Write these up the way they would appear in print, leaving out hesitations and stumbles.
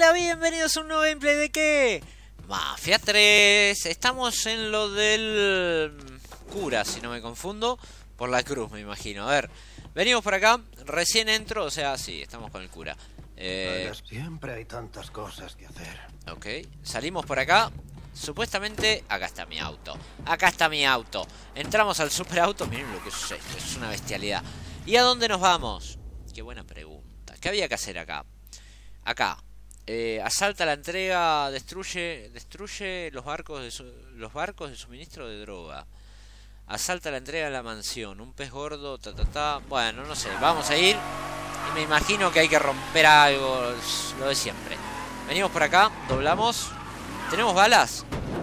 Hola, bienvenidos a un nuevo gameplay de ¿qué? Mafia 3. Estamos en lo del cura, si no me confundo. Por la cruz, me imagino. A ver, venimos por acá. Recién entro, o sea, sí, estamos con el cura. Siempre hay tantas cosas que hacer. Ok, salimos por acá. Supuestamente, acá está mi auto. Acá está mi auto. Entramos al superauto. Miren lo que es esto, es una bestialidad. ¿Y a dónde nos vamos? Qué buena pregunta. ¿Qué había que hacer acá? Acá. Asalta la entrega, destruye los barcos de suministro de droga. Asalta la entrega de la mansión. Un pez gordo, Bueno, no sé, vamos a ir. Y me imagino que hay que romper algo, lo de siempre. Venimos por acá, doblamos. ¿Tenemos balas?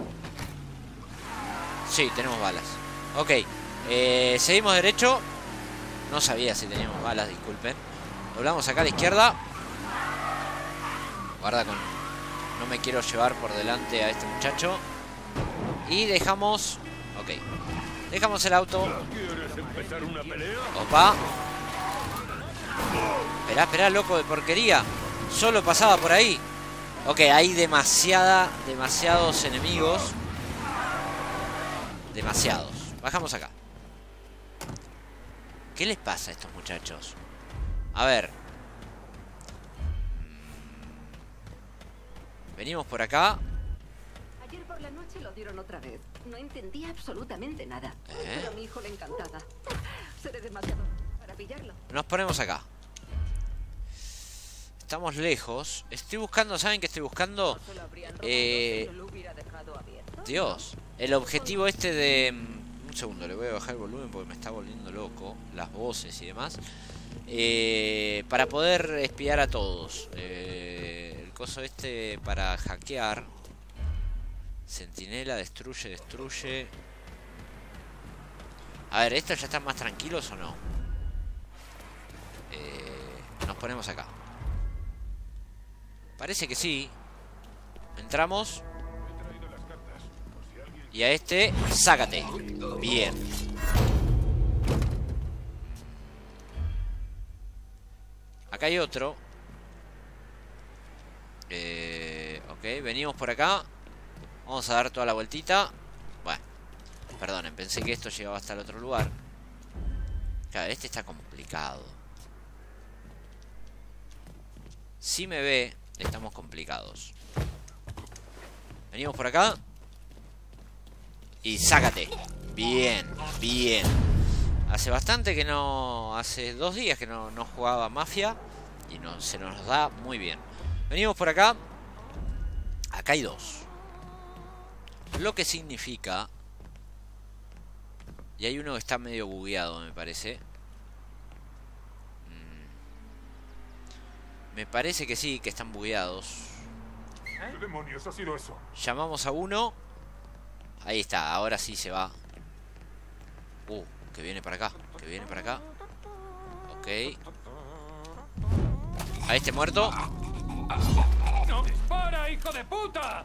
Sí, tenemos balas. Ok, seguimos derecho. No sabía si teníamos balas, disculpen. Doblamos acá a la izquierda. Guarda con... No me quiero llevar por delante a este muchacho. Y dejamos... Ok. Dejamos el auto. ¿Quieres empezar una pelea? Opa. Esperá, loco de porquería. Solo pasaba por ahí. Ok, hay demasiados enemigos. Demasiados. Bajamos acá. ¿Qué les pasa a estos muchachos? A ver. Venimos por acá. Ayer por la noche lo dieron otra vez. No entendía absolutamente nada. Pero a mi hijo le encantaba. Seré demasiado para pillarlo. Nos ponemos acá. Estamos lejos. Estoy buscando, ¿saben qué estoy buscando? Dios. El objetivo este de... Un segundo, le voy a bajar el volumen porque me está volviendo loco. Las voces y demás. Para poder espiar a todos. El coso este para hackear. Centinela, destruye. A ver, ¿estos ya están más tranquilos o no? Nos ponemos acá. Parece que sí. Entramos. Y a este, sácate. Bien. Acá hay otro. Ok, venimos por acá. Vamos a dar toda la vueltita. Bueno, perdonen, pensé que esto llegaba hasta el otro lugar. Claro, este está complicado. Si me ve, estamos complicados. Venimos por acá. Y sácate. Bien. Hace bastante que no... Hace 2 días que no jugaba Mafia. Y se nos da muy bien. Venimos por acá. Acá hay 2. Lo que significa... Y hay uno que está medio bugueado, me parece. Me parece que sí, que están bugueados. ¿Qué demonios ha sido eso? Llamamos a uno. Ahí está, ahora sí se va. Que viene para acá. Ok. A este muerto. ¡No dispara, hijo de puta!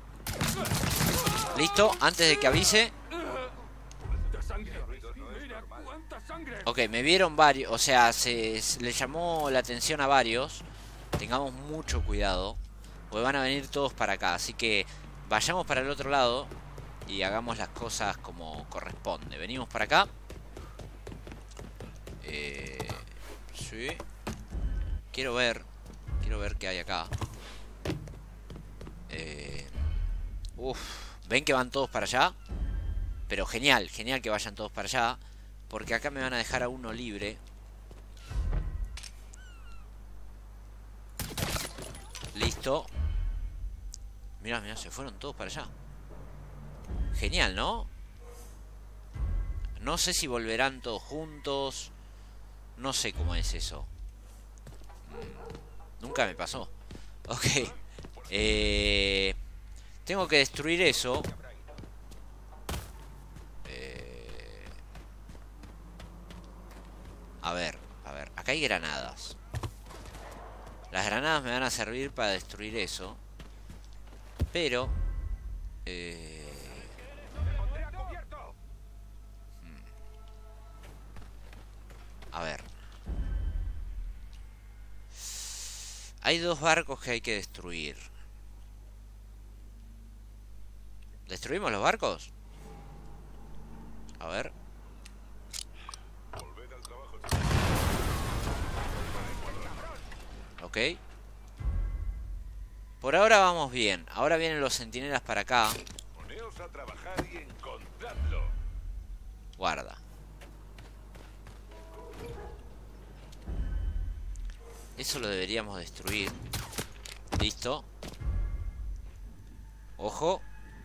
Listo, antes de que avise. ¡Cuánta sangre! ¡Mira cuánta sangre! Ok, me vieron varios. O sea, le llamó la atención a varios. Tengamos mucho cuidado, porque van a venir todos para acá. Así que vayamos para el otro lado y hagamos las cosas como corresponde. Venimos para acá. Sí. Quiero ver qué hay acá. ¿Ven que van todos para allá? Pero genial que vayan todos para allá, porque acá me van a dejar a uno libre. Listo. Mirá, se fueron todos para allá. Genial, ¿no? No sé si volverán todos juntos. No sé cómo es eso. Nunca me pasó. Ok. Tengo que destruir eso. A ver. Acá hay granadas. Las granadas me van a servir para destruir eso. Pero... A ver. Hay 2 barcos que hay que destruir. ¿Destruimos los barcos? A ver. Ok. Por ahora vamos bien. Ahora vienen los centinelas para acá. Poneos a trabajar y encontradlo. Guarda. Eso lo deberíamos destruir. Listo. Ojo.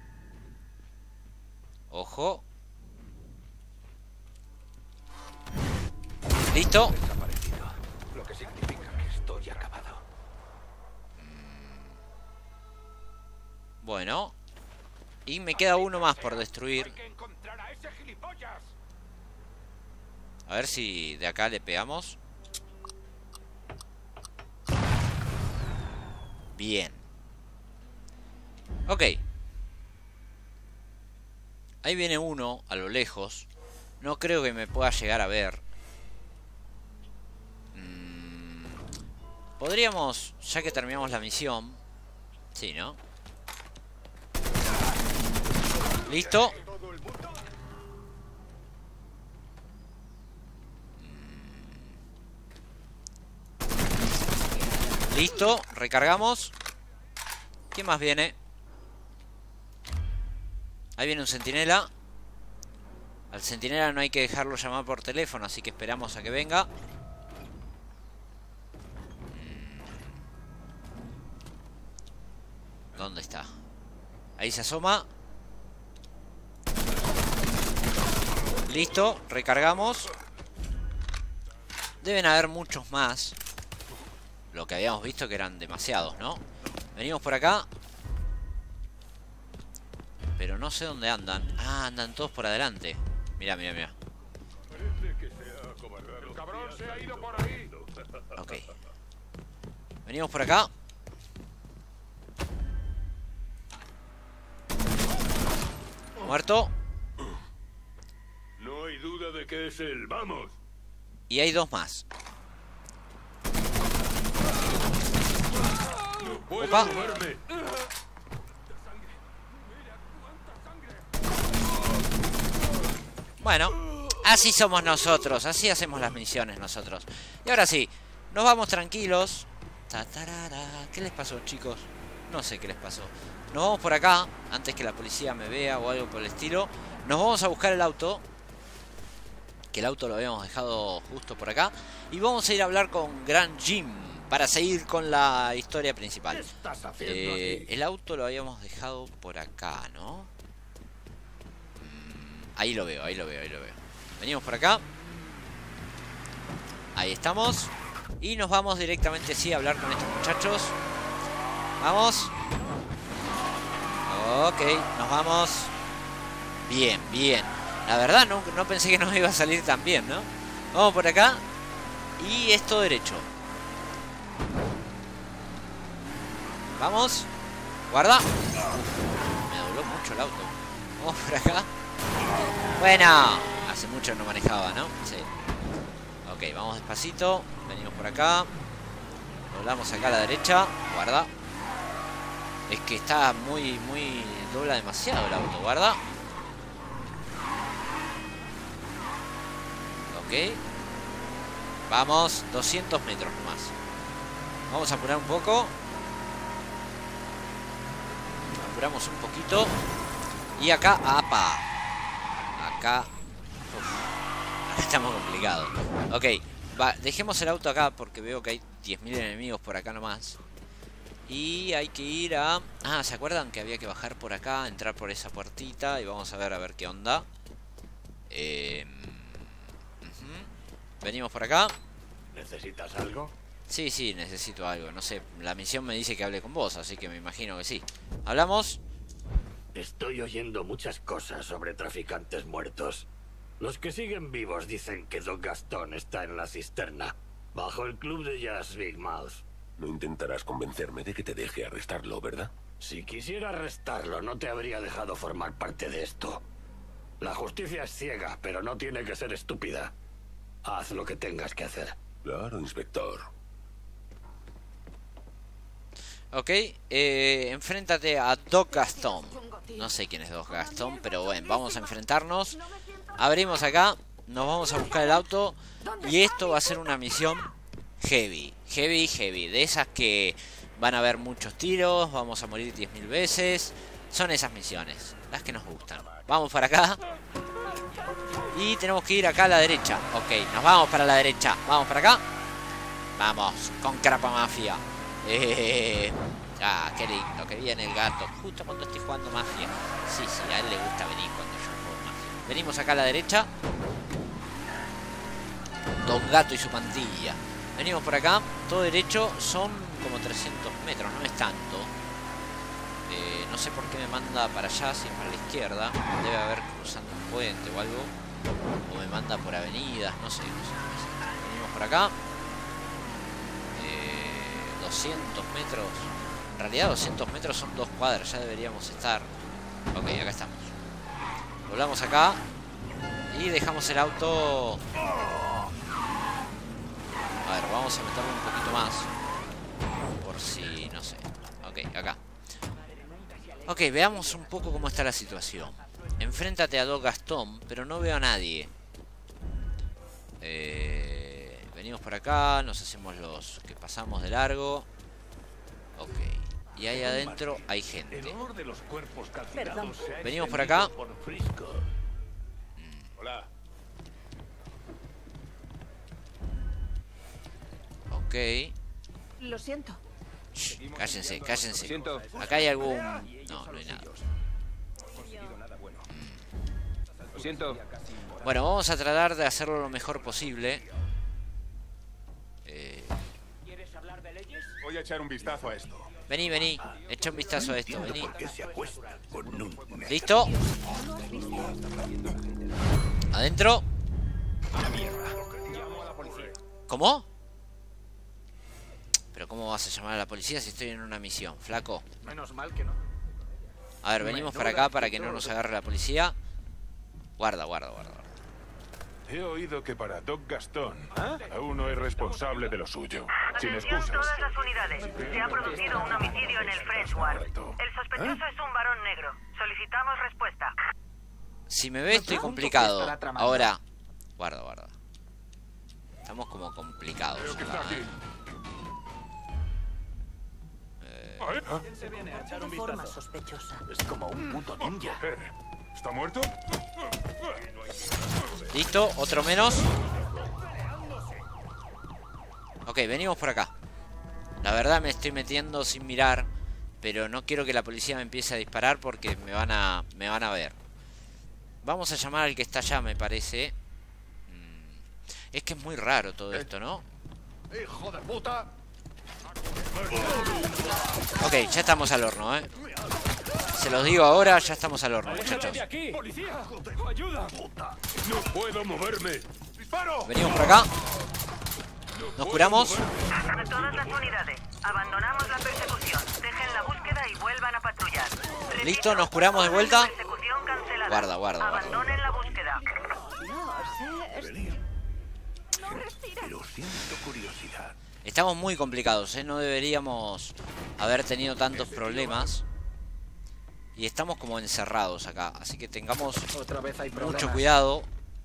Ojo. Listo. Desaparecido. Lo que significa que estoy acabado. Bueno. Y me queda uno más por destruir. Hay que encontrar a ese gilipollas. A ver si de acá le pegamos. Bien. Ok. Ahí viene uno a lo lejos. No creo que me pueda llegar a ver. Podríamos, ya que terminamos la misión. Sí, ¿no? Listo. Listo, recargamos. ¿Quién más viene? Ahí viene un centinela. Al centinela no hay que dejarlo llamar por teléfono, así que esperamos a que venga. ¿Dónde está? Ahí se asoma. Listo, recargamos. Deben haber muchos más. Lo que habíamos visto que eran demasiados, ¿no? Venimos por acá. Pero no sé dónde andan. Ah, andan todos por adelante. Mirá, mirá, mirá. El cabrón se ha ido por ahí. Ok. Venimos por acá. Muerto. No hay duda de que es él. ¡Vamos! Y hay 2 más. ¡No puedo Opa. moverme! Bueno, así somos nosotros. Así hacemos las misiones nosotros. Y ahora sí, nos vamos tranquilos. ¿Qué les pasó, chicos? No sé qué les pasó. Nos vamos por acá, antes que la policía me vea o algo por el estilo. Nos vamos a buscar el auto. Que el auto lo habíamos dejado justo por acá. Y vamos a ir a hablar con Grand Jim para seguir con la historia principal. ¿Qué estás haciendo aquí? El auto lo habíamos dejado por acá, ¿no? Ahí lo veo, ahí lo veo, ahí lo veo. Venimos por acá. Ahí estamos. Y nos vamos directamente, sí, a hablar con estos muchachos. Vamos. Ok, nos vamos. Bien, bien. La verdad no pensé que nos iba a salir tan bien, ¿no? Vamos por acá. Y esto derecho. Vamos. Guarda. Uf, me dobló mucho el auto. Vamos por acá. Bueno, hace mucho no manejaba, ¿no? Sí. Ok, vamos despacito. Venimos por acá. Doblamos acá a la derecha. Guarda. Es que está muy... Dobla demasiado el auto. Guarda. Ok. Vamos, 200 metros nomás. Vamos a apurar un poco. Apuramos un poquito. Y acá, ¡apa! Acá... Uf, acá estamos complicados. Ok, va, dejemos el auto acá porque veo que hay 10.000 enemigos por acá nomás. Y hay que ir a... Ah, ¿se acuerdan que había que bajar por acá? Entrar por esa puertita. Y vamos a ver qué onda. Venimos por acá. ¿Necesitas algo? Sí, sí, necesito algo. No sé, la misión me dice que hable con vos, así que me imagino que sí. ¿Hablamos? Estoy oyendo muchas cosas sobre traficantes muertos. Los que siguen vivos dicen que Don Gastón está en la cisterna, bajo el club de jazz Big Mouth. No intentarás convencerme de que te deje arrestarlo, ¿verdad? Si quisiera arrestarlo, no te habría dejado formar parte de esto. La justicia es ciega, pero no tiene que ser estúpida. Haz lo que tengas que hacer. Claro, inspector. Ok, enfréntate a Doc Gaston. No sé quién es Doc Gaston, pero bueno, vamos a enfrentarnos. Abrimos acá, nos vamos a buscar el auto. Y esto va a ser una misión heavy. De esas que van a haber muchos tiros, vamos a morir 10.000 veces. Son esas misiones, las que nos gustan. Vamos para acá. Y tenemos que ir acá a la derecha. Ok, nos vamos para la derecha. Vamos para acá. Vamos, con Crapa Mafia. Ah, qué lindo, que viene el gato. Justo cuando estoy jugando Mafia. Sí, a él le gusta venir cuando yo juego Mafia. Venimos acá a la derecha. Don Gato y su pandilla. Venimos por acá, todo derecho. Son como 300 metros, no es tanto. No sé por qué me manda para allá, si es para la izquierda. Debe haber cruzando un puente o algo. O me manda por avenidas, no sé. Venimos por acá. 200 metros. En realidad 200 metros son 2 cuadras. Ya deberíamos estar. Ok, acá estamos. Volvamos acá. Y dejamos el auto. A ver, vamos a meterlo un poquito más. Por si, no sé. Ok, acá. Ok, veamos un poco cómo está la situación. Enfréntate a Doc Gaston, pero no veo a nadie. Venimos por acá, nos hacemos los que pasamos de largo. Ok. Y ahí adentro hay gente. Venimos por acá. Hola. Ok. Lo siento. Shh, cállense. Acá hay algún... No, no hay nada. Lo siento. Bueno, vamos a tratar de hacerlo lo mejor posible. Voy a echar un vistazo a esto. Vení. Echa un vistazo a esto, vení. ¿Por qué se acuesta con un... ¿Listo? Adentro. ¿Cómo? ¿Pero cómo vas a llamar a la policía si estoy en una misión, flaco? Menos mal que no. A ver, venimos para acá para que no nos agarre la policía. Guarda. He oído que para Doc Gaston, aún no es responsable de lo suyo. Sin Atención excusas. todas las unidades. Se ha producido un homicidio en el Frenchward. El sospechoso es un varón negro. Solicitamos respuesta. Si me ve estoy complicado. Ahora, guarda. Estamos como complicados. Creo que está acá, aquí. De forma sospechosa. Es como un puto ninja. ¿Está muerto? Listo, otro menos. Ok, venimos por acá. La verdad me estoy metiendo sin mirar, pero no quiero que la policía me empiece a disparar porque me van a ver. Vamos a llamar al que está allá, me parece. Es que es muy raro todo esto, ¿no? ¡Hijo de puta! Ok, ya estamos al horno, Se los digo ahora, ya estamos al horno, muchachos. ¡Policía! ¡Ayuda! ¡No puedo moverme! ¡Disparo! Venimos por acá. Nos curamos. A todas las unidades. Abandonamos la persecución. Dejen la búsqueda y vuelvan a patrullar. Repito, Listo, nos curamos de vuelta. persecución cancelada. Guarda. Abandonen la búsqueda. No sé. No respira. Pero siento curiosidad. Estamos muy complicados, No deberíamos haber tenido tantos problemas. Y estamos como encerrados acá. Así que tengamos Otra vez hay mucho problemas. cuidado.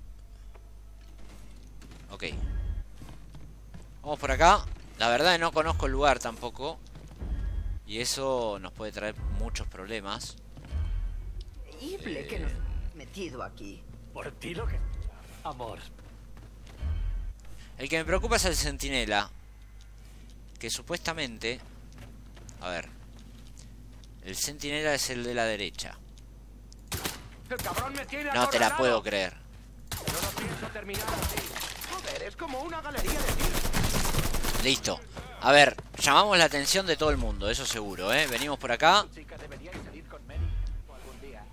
Ok. Vamos por acá. La verdad no conozco el lugar tampoco. Y eso nos puede traer muchos problemas. Increíble que nos hemos metido aquí. Por ti lo que... Amor. El que me preocupa es el centinela. Que supuestamente... A ver. El centinela es el de la derecha. El cabrón me tiene No te la acorralado. puedo creer. Pero no pienso terminar así. Joder, es como una galería de tiros. Listo. A ver, llamamos la atención de todo el mundo, eso seguro, Venimos por acá. Chica, deberíais salir con Mary algún día.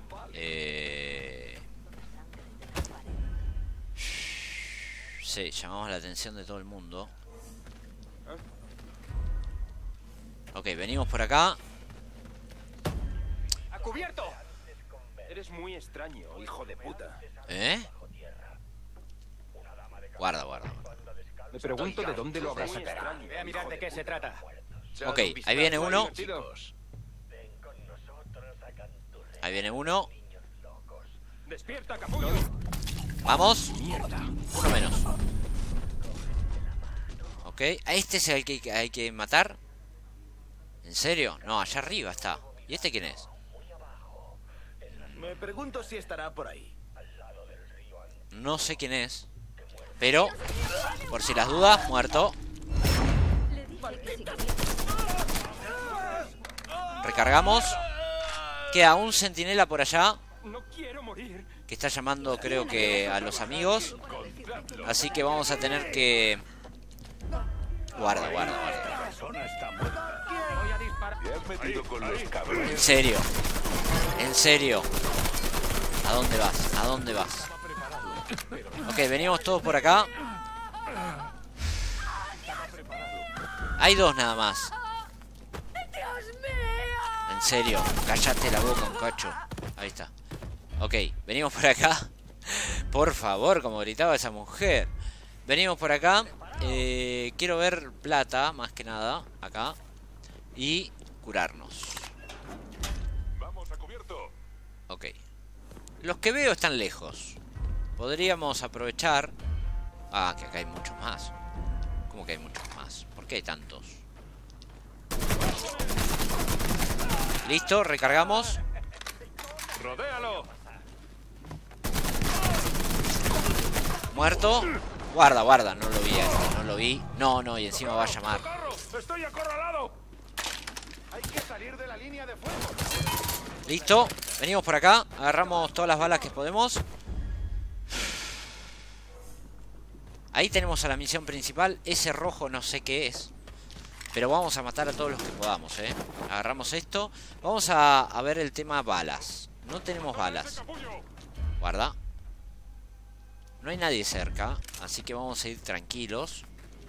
Sí, llamamos la atención de todo el mundo. Ok, venimos por acá. ¡A cubierto! Eres muy extraño, hijo de puta. Guarda. Me pregunto de dónde lo habrás sacado. Ve a mirar de qué se trata. Ok, ahí viene uno. Ahí viene uno. ¡Despierta, capullo! Vamos. Uno menos. Ok, a este es el que hay que matar. ¿En serio? No, allá arriba está. ¿Y este quién es? Me pregunto si estará por ahí. No sé quién es. Pero, por si las dudas, muerto. Recargamos. Queda un centinela por allá. No quiero morir. Que está llamando, creo que, a los amigos. Así que vamos a tener que... Guarda. Voy a disparar. Te has metido con los cabrones. En serio. En serio. ¿A dónde vas? ¿A dónde vas? Ok, venimos todos por acá. Hay dos nada más. En serio. Cállate la boca, un cacho. Ahí está. Ok, venimos por acá. Por favor, como gritaba esa mujer. Venimos por acá. Quiero ver plata, más que nada. Acá. Y curarnos. Vamos a cubierto. Ok. Los que veo están lejos. Podríamos aprovechar... Ah, que acá hay muchos más. ¿Cómo que hay muchos más? ¿Por qué hay tantos? Listo, recargamos. Rodéalo. Muerto. Guarda, no lo vi a este, no lo vi. No, y encima va a llamar. ¡Estoy acorralado! Hay que salir de la línea de fuego. Listo, venimos por acá. Agarramos todas las balas que podemos. Ahí tenemos a la misión principal. Ese rojo no sé qué es, pero vamos a matar a todos los que podamos, Agarramos esto. Vamos a ver el tema balas. No tenemos balas. Guarda. No hay nadie cerca, así que vamos a ir tranquilos.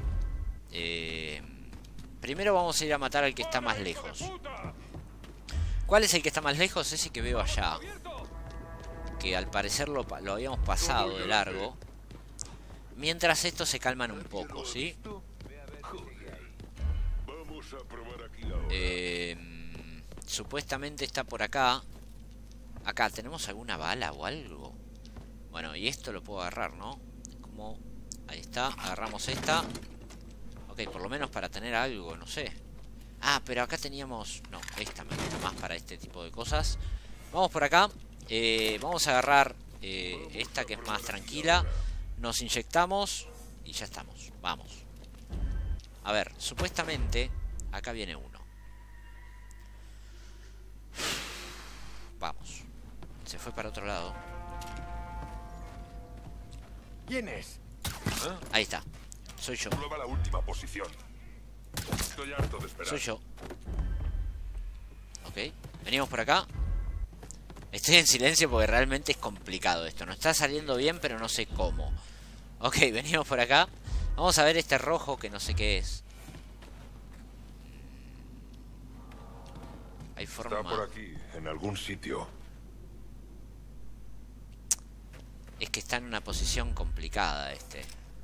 Primero vamos a ir a matar al que está más lejos. ¿Cuál es el que está más lejos? Ese que veo allá. Que al parecer lo habíamos pasado de largo. Mientras estos se calman un poco, ¿sí? Supuestamente está por acá. Acá, ¿tenemos alguna bala o algo? Bueno, y esto lo puedo agarrar, ¿no? Como... Ahí está, agarramos esta. Ok, por lo menos para tener algo, no sé. Ah, pero acá teníamos... No, esta me gusta más para este tipo de cosas. Vamos por acá. Vamos a agarrar esta que es más tranquila. Nos inyectamos y ya estamos. Vamos. A ver, supuestamente acá viene uno. Vamos. Se fue para otro lado. ¿Quién es? Ahí está. Soy yo. Prueba la última posición. Estoy harto de esperar. Soy yo. Ok. Venimos por acá. Estoy en silencio porque realmente es complicado esto. Nos está saliendo bien, pero no sé cómo. Ok, venimos por acá. Vamos a ver este rojo que no sé qué es. Hay forma... Está por aquí, en algún sitio. Es que está en una posición complicada este.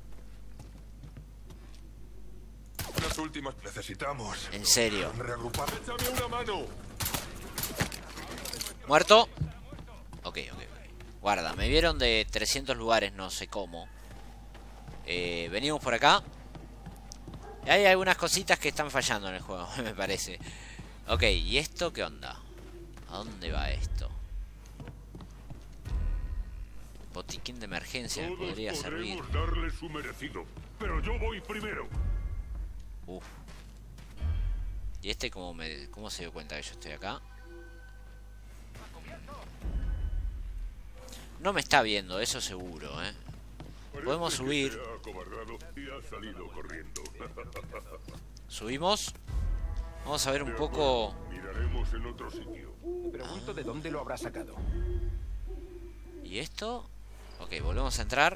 Las últimas necesitamos. En serio. Reagrupar. ¡Échame una mano! ¿Muerto? Ok. Guarda, me vieron de 300 lugares, no sé cómo. Venimos por acá. Y hay algunas cositas que están fallando en el juego, me parece. Ok, ¿y esto qué onda? ¿A dónde va esto? Botiquín de emergencia me podría servir. Darle su merecido, pero yo voy primero. Uf. ¿Y este cómo se dio cuenta que yo estoy acá? No me está viendo, eso seguro, Podemos subir. Subimos. Vamos a ver un poco. Miraremos en otro sitio. Me pregunto de dónde lo habrá sacado. ¿Y esto? Ok, volvemos a entrar.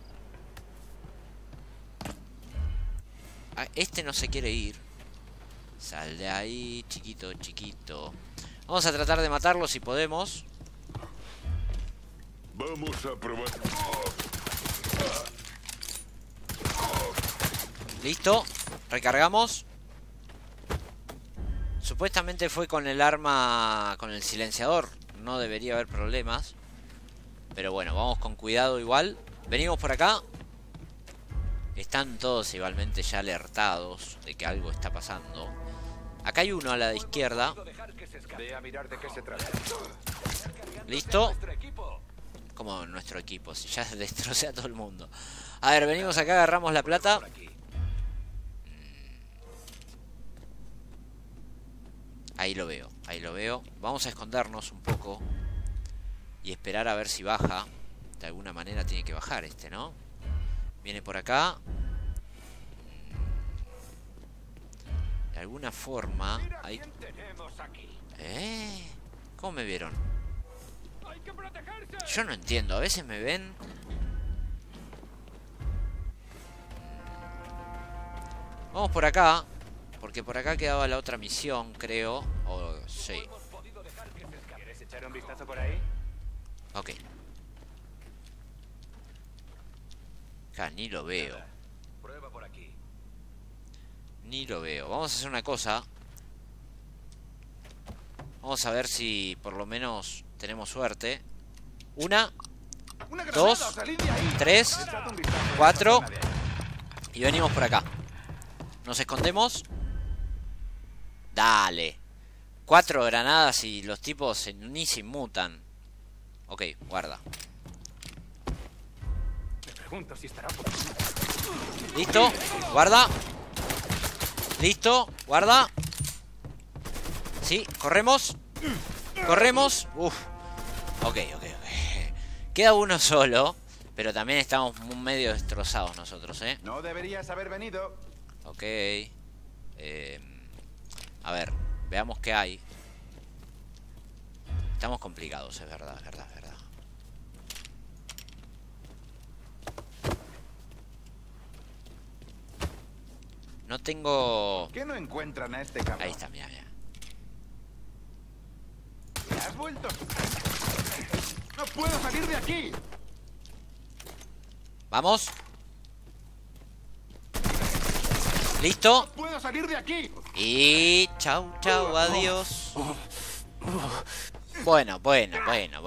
Ah, este no se quiere ir. Sal de ahí, chiquito. Vamos a tratar de matarlo si podemos. Vamos a probar. Listo. Recargamos. Supuestamente fue con el arma, con el silenciador. No debería haber problemas. Pero bueno, vamos con cuidado igual. Venimos por acá. Están todos igualmente ya alertados de que algo está pasando. Acá hay uno a la izquierda. Ve a mirar de qué se trata. ¿Listo? Como nuestro equipo, si ya destrocé a todo el mundo. A ver, venimos acá, agarramos la plata. Ahí lo veo, ahí lo veo. Vamos a escondernos un poco y esperar a ver si baja. De alguna manera tiene que bajar este, ¿no? Viene por acá. De alguna forma hay... ¿Cómo me vieron? Yo no entiendo, a veces me ven. Vamos por acá, porque por acá quedaba la otra misión, creo. O sí. ¿Quieres echar un vistazo por ahí? Ok. Acá ni lo veo. Prueba por aquí. Ni lo veo. Vamos a hacer una cosa. Vamos a ver si por lo menos tenemos suerte. 1, 2, 3, 4. Y venimos por acá. Nos escondemos. Dale. 4 granadas y los tipos ni se inmutan. Ok, guarda. Me pregunto si estará por... Listo, guarda. Listo, guarda. Sí, corremos. Corremos. Uf. Ok. Queda uno solo. Pero también estamos medio destrozados nosotros, ¿eh? No deberías haber venido. Ok. A ver, veamos qué hay. Estamos complicados, es verdad, es verdad, es verdad. No tengo... ¿Qué no encuentran a este cabrón? Ahí está, mira. ¿Te has vuelto? ¡No puedo salir de aquí! Vamos. Listo. ¡No puedo salir de aquí! Y chau, adiós. Bueno. Bueno.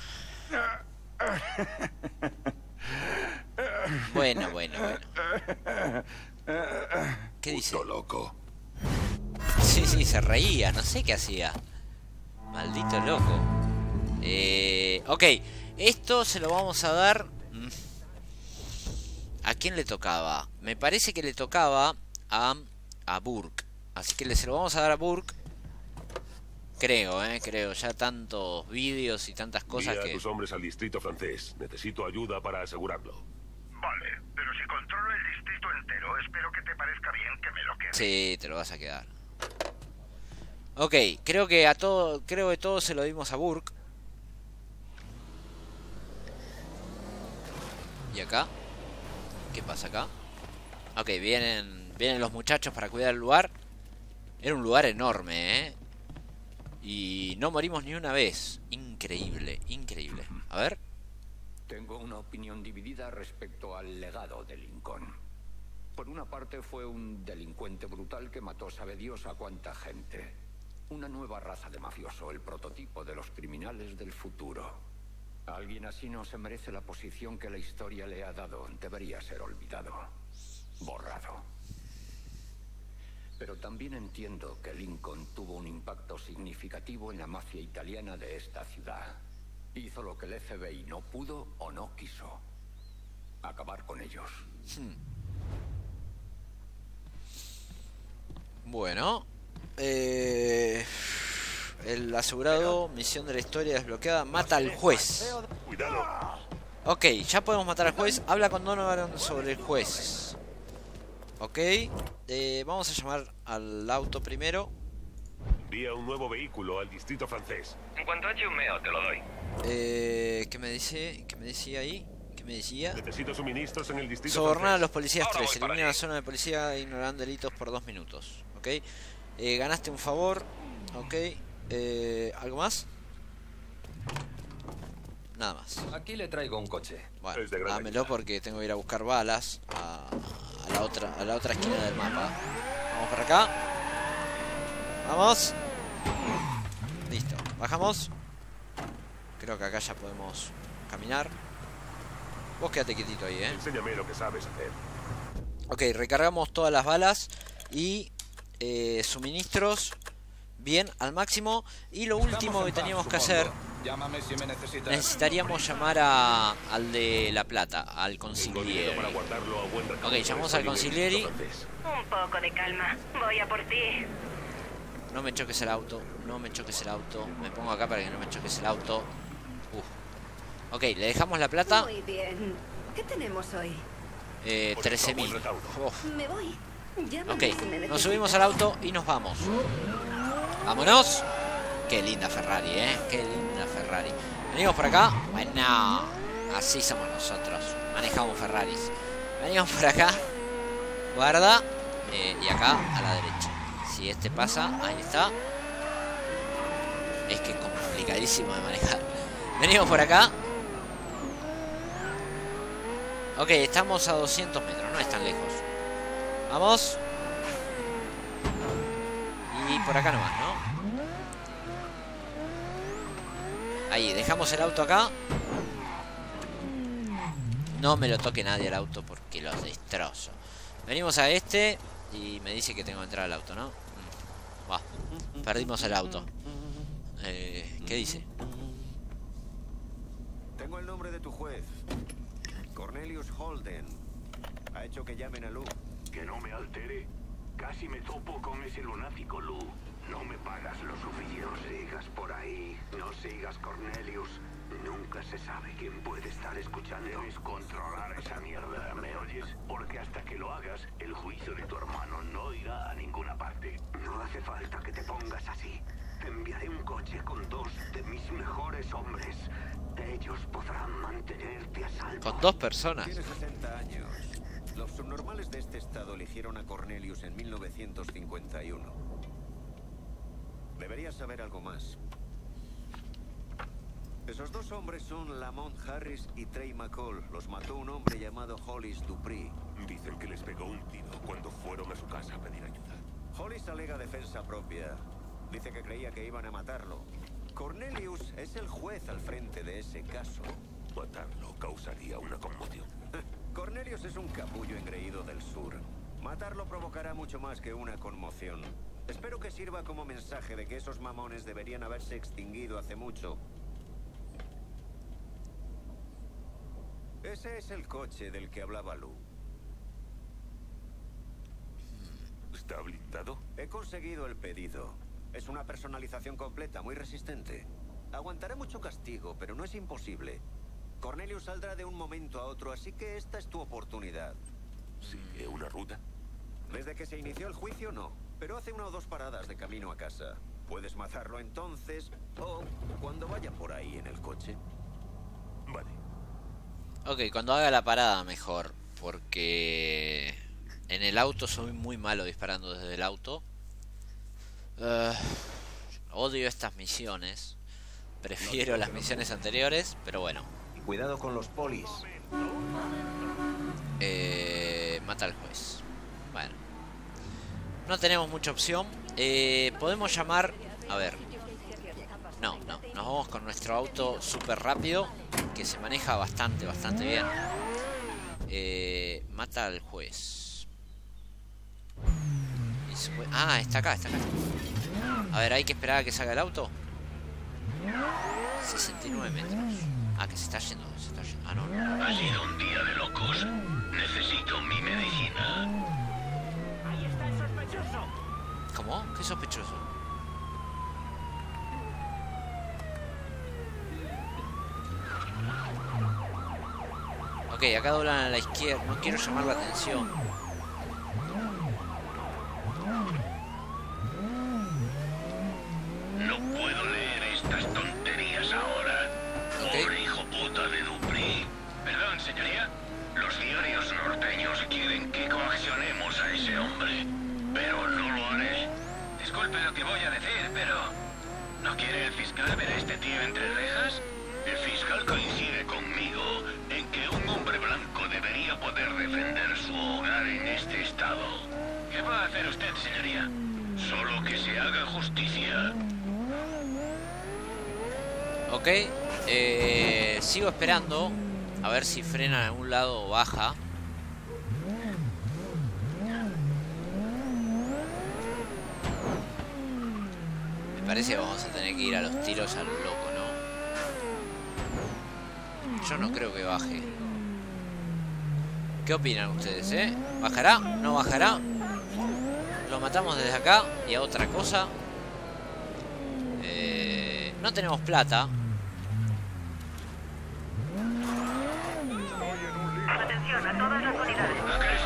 ¿Qué dice? Loco. Sí, se reía, no sé qué hacía. Maldito loco. Ok, esto se lo vamos a dar. ¿A quién le tocaba? Me parece que le tocaba a Burke. Así que se lo vamos a dar a Burke. Creo, ya tantos vídeos y tantas cosas Envía que... a tus hombres al distrito francés. Necesito ayuda para asegurarlo. Vale, pero si controlo el distrito entero, espero que te parezca bien que me lo quede. Sí, te lo vas a quedar. Ok, creo que todo se lo dimos a Burke. ¿Y acá? ¿Qué pasa acá? Ok, vienen los muchachos para cuidar el lugar. Era un lugar enorme, Y no morimos ni una vez. Increíble. A ver. Tengo una opinión dividida respecto al legado de Lincoln. Por una parte fue un delincuente brutal que mató sabe Dios a cuánta gente. Una nueva raza de mafioso, el prototipo de los criminales del futuro. Alguien así no se merece la posición que la historia le ha dado. Debería ser olvidado. Borrado. Pero también entiendo que Lincoln tuvo un impacto significativo en la mafia italiana de esta ciudad. Hizo lo que el FBI no pudo o no quiso. Acabar con ellos. Bueno. El asegurado, misión de la historia desbloqueada, mata al juez. Ok, ya podemos matar al juez. Habla con Donovan sobre el juez. Ok, vamos a llamar al auto primero. Envía un nuevo vehículo al distrito francés. En cuanto eche un meo, te lo doy. ¿Qué me dice? ¿Qué me decía ahí? ¿Qué me decía? Necesito suministros en el distrito Sobornar a francés. los policías 3. Elimina la zona de policía e ignorarán delitos por 2 minutos. Ok. Ganaste un favor. Ok. ¿Algo más? Nada más. Aquí le traigo un coche. Bueno, Es de gran dámelo ayuda. porque tengo que ir a buscar balas a la otra esquina del mapa. Vamos para acá. Vamos. Listo. Bajamos. Creo que acá ya podemos caminar. Vos quédate quietito ahí, Enséñame lo que sabes hacer. Ok, recargamos todas las balas. Y suministros bien al máximo. Y lo último que teníamos que hacer, Llámame si me necesitas. necesitaríamos llamar al de La Plata, al consigliere. Ok, llamamos al consigliere. Un poco de calma. Voy a por ti. No me choques el auto, no me choques el auto. Me pongo acá para que no me choques el auto. Ok, le dejamos la plata. Muy bien. ¿Qué tenemos hoy? 13.000. Me voy. Llámame Ok, si me necesitas. nos subimos al auto y nos vamos. ¡Vámonos! Qué linda Ferrari, qué linda Ferrari. Venimos por acá. Bueno, así somos nosotros. Manejamos Ferraris. Venimos por acá. Guarda. Y acá a la derecha. Si este pasa, ahí está. Es que es complicadísimo de manejar. Venimos por acá. Ok, estamos a 200 metros, no es tan lejos. Vamos. Y por acá nomás, ¿no? Ahí, dejamos el auto acá. No me lo toque nadie el auto porque los destrozo. Venimos a este y me dice que tengo que entrar al auto, ¿no? Va, perdimos el auto. ¿Qué dice? Tengo el nombre de tu juez. Cornelius Holden. Ha hecho que llamen a Lou. Que no me altere. Casi me topo con ese lunático, Lou. No me pagas lo suficiente. No sigas por ahí. No sigas, Cornelius. Nunca se sabe quién puede estar escuchando. Debes controlar esa mierda, ¿me oyes? Porque hasta que lo hagas, el juicio de tu hermano no irá a ninguna parte. No hace falta que te pongas así. Te enviaré un coche con 2 de mis mejores hombres. Ellos podrán mantenerte a salvo. Con 2 personas. Tiene 60 años. Los subnormales de este estado eligieron a Cornelius en 1951. Deberías saber algo más. Esos 2 hombres son Lamont Harris y Trey McCall. Los mató un hombre llamado Hollis Dupree. Dicen que les pegó un tiro cuando fueron a su casa a pedir ayuda. Hollis alega defensa propia. Dice que creía que iban a matarlo. Cornelius es el juez al frente de ese caso. Matarlo causaría una conmoción. Cornelius es un capullo engreído del sur. Matarlo provocará mucho más que una conmoción. Espero que sirva como mensaje de que esos mamones deberían haberse extinguido hace mucho. Ese es el coche del que hablaba Lou. ¿Está blindado? He conseguido el pedido. Es una personalización completa, muy resistente. Aguantaré mucho castigo, pero no es imposible. Cornelius saldrá de un momento a otro, así que esta es tu oportunidad. ¿Sigue una ruta? Desde que se inició el juicio, no. Pero hace 1 o 2 paradas de camino a casa. Puedes matarlo entonces, o cuando vaya por ahí en el coche. Vale. Ok, cuando haga la parada mejor. Porque en el auto soy muy malo disparando desde el auto. Odio estas misiones. Prefiero las misiones anteriores, pero bueno. Cuidado con los polis. Mata al juez. Bueno, no tenemos mucha opción. Podemos llamar. A ver. No, nos vamos con nuestro auto súper rápido, que se maneja bastante bien. Mata al juez. Ah, está acá. A ver, hay que esperar a que salga el auto. 69 metros. Ah, que se está yendo. Ah, no. Ha sido un día de locos. Necesito mi medicina. Ahí está el sospechoso. ¿Cómo? ¿Qué sospechoso? Ok, acá doblan a la izquierda. No quiero llamar la atención. No puedo leer estas tonterías ahora. Pobre hijo puta de Dupree. Perdón, señoría. Los diarios norteños quieren que coaccionemos a ese hombre. Pero no lo haré. Disculpe lo que voy a decir, pero... ¿no quiere el fiscal ver a este tío entre rejas? El fiscal coincide conmigo en que un hombre blanco debería poder defender su hogar en este estado. ¿Qué va a hacer usted, señoría? Solo que se haga justicia. Ok, sigo esperando a ver si frena en algún lado o baja. Me parece que vamos a tener que ir a los tiros al loco, ¿no? Yo no creo que baje. ¿Qué opinan ustedes, ¿Bajará? ¿No bajará? Lo matamos desde acá y a otra cosa. No tenemos plata. Atención a todas las unidades.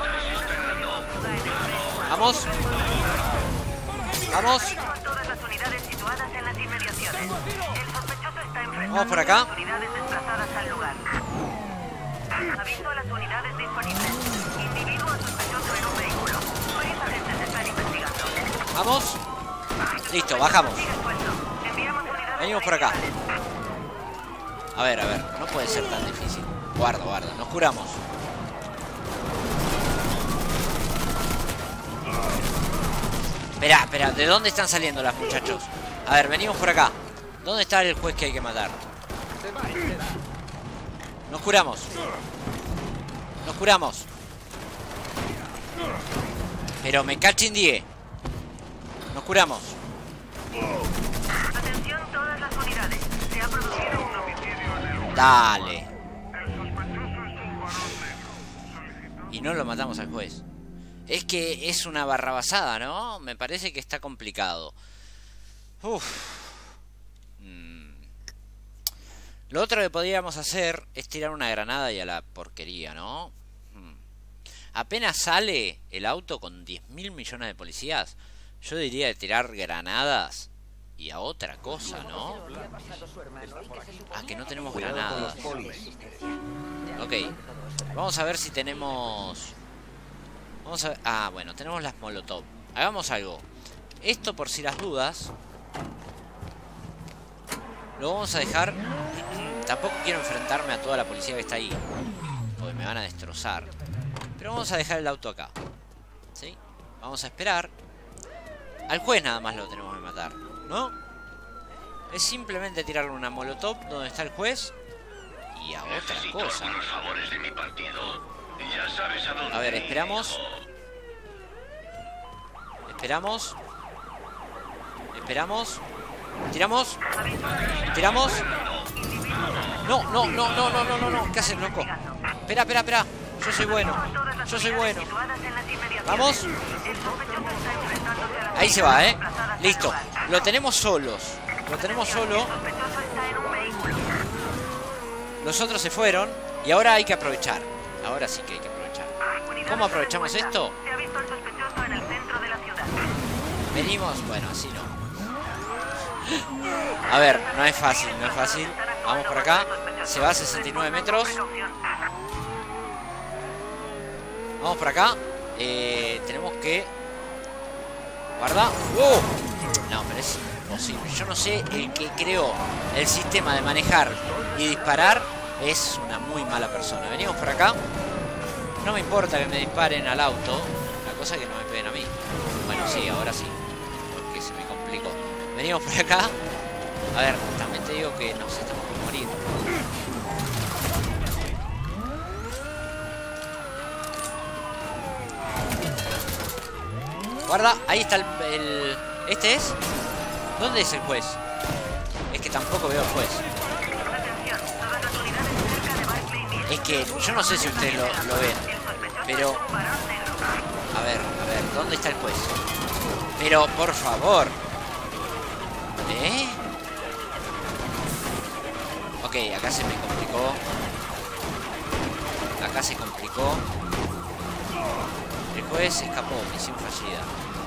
Vamos. Vamos. Todas las unidades situadas en las inmediaciones. El sospechoso está enfrentando Vamos por acá. las unidades desplazadas al lugar. Aviso a las unidades disponibles. Individuo sospechoso en un vehículo. Varios agentes están investigando. Vamos. Listo, bajamos. Venimos por acá. A ver, no puede ser tan difícil. Guarda, nos curamos. Espera, ¿de dónde están saliendo las muchachos? A ver, venimos por acá. ¿Dónde está el juez que hay que matar? Nos curamos. Nos curamos. Pero me cachin 10. Nos curamos. Atención todas las unidades. Se ha producido un homicidio en el... Dale. Y no lo matamos al juez. Es que es una barrabasada, ¿no? Me parece que está complicado. Uf. Lo otro que podríamos hacer es tirar una granada y a la porquería, ¿no? Apenas sale el auto con 10.000 millones de policías, yo diría de tirar granadas y a otra cosa, ¿no? Ah, que no tenemos granadas. Ok. Vamos a ver si tenemos... Vamos a ver... Ah, bueno, tenemos las molotov. Hagamos algo. Esto por si las dudas. Lo vamos a dejar. Tampoco quiero enfrentarme a toda la policía que está ahí, porque me van a destrozar. Pero vamos a dejar el auto acá. ¿Sí? Vamos a esperar. Al juez nada más lo tenemos que matar, ¿no? Es simplemente tirarle una molotov donde está el juez y a otra cosa. A ver, esperamos. Esperamos. Esperamos. Tiramos. Tiramos. No. ¿Qué haces, loco? Espera. Yo soy bueno. Vamos. Ahí se va, Listo. Lo tenemos solos. Lo tenemos solo. Los otros se fueron. Y ahora hay que aprovechar. Ahora sí que hay que aprovechar. ¿Cómo aprovechamos esto? Venimos. Bueno, así no. A ver, no es fácil. Vamos por acá. Se va a 69 metros. Vamos por acá. Tenemos que... Guarda. No, pero es imposible. Yo no sé, el que creó el sistema de manejar y disparar es una muy mala persona. Venimos por acá. No me importa que me disparen al auto. La cosa es que no me peguen a mí. Bueno, sí, ahora sí. Porque se me complicó. Venimos por acá. A ver, también te digo que nos estamos por morir. Guarda, ahí está el... ¿Este es? ¿Dónde es el juez? Es que tampoco veo al juez. Es que yo no sé si ustedes lo ven, pero... A ver, ¿dónde está el juez? Pero, por favor. Ok, acá se me complicó. Acá se complicó. El juez escapó, misión fallida.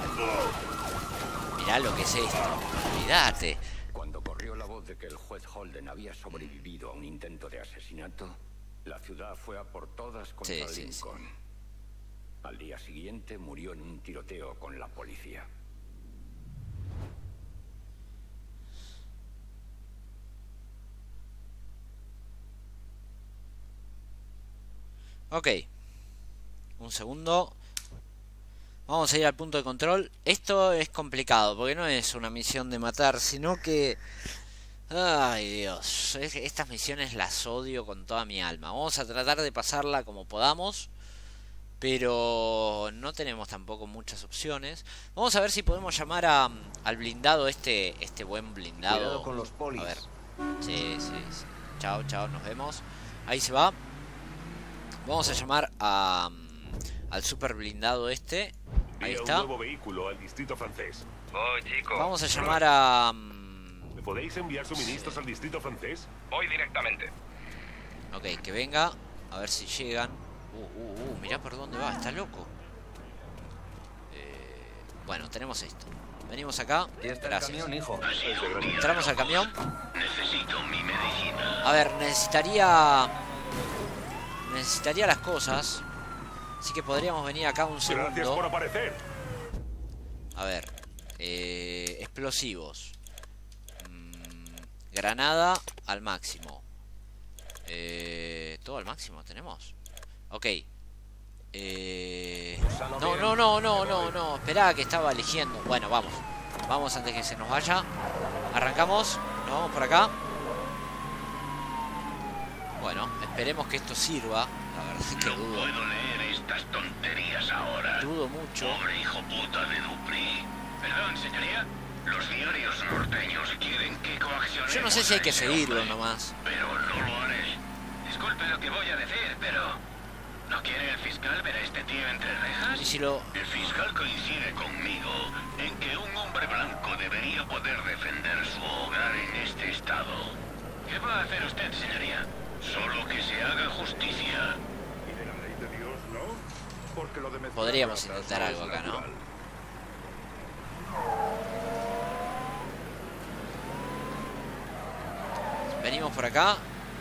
Mirá lo que es esto. Olvídate. Cuando corrió la voz de que el juez Holden había sobrevivido a un intento de asesinato, la ciudad fue a por todas contra Lincoln. Sí. Al día siguiente murió en un tiroteo con la policía. Ok. Un segundo. Vamos a ir al punto de control. Esto es complicado, porque no es una misión de matar, sino que... Ay, Dios. Estas misiones las odio con toda mi alma. Vamos a tratar de pasarla como podamos, pero no tenemos tampoco muchas opciones. Vamos a ver si podemos llamar al blindado este buen blindado. Cuidado con los polis. A ver. Sí. Chao, nos vemos. Ahí se va. Vamos a llamar al super blindado este. Ahí está. Un nuevo vehículo al distrito francés. Voy, chico. Vamos a llamar a... ¿Me podéis enviar suministros al distrito francés? Voy directamente. Ok, que venga. A ver si llegan. Mirá por dónde va, está loco. Bueno, tenemos esto. Venimos acá. Gracias. Camión, hijo. Entramos al camión. Necesito mi medicina. A ver, necesitaría las cosas. Así que podríamos venir acá un segundo. Gracias por aparecer. A ver, explosivos. Granada al máximo. Todo al máximo tenemos. Ok. No. Esperá que estaba eligiendo. Bueno, vamos. Vamos antes que se nos vaya. Arrancamos. Nos vamos por acá. Bueno, esperemos que esto sirva. La verdad es que No dudo. puedo leer estas tonterías ahora. Dudo mucho. Pobre hijo puta de Dupri. Perdón, señoría. Los diarios norteños quieren que coaccionemos. Yo no sé si hay que a ese seguirlo hombre, nomás. pero no lo haré. Disculpe lo que voy a decir, pero... ¿no quiere el fiscal ver a este tío entre rejas? Y si lo... El fiscal coincide conmigo en que un hombre blanco debería poder defender su hogar en este estado. ¿Qué va a hacer usted, señoría? Solo que se haga justicia. ¿Y de la ley de Dios no? Porque lo de mezclar Podríamos razas intentar no algo es acá, ¿no? natural. Venimos por acá.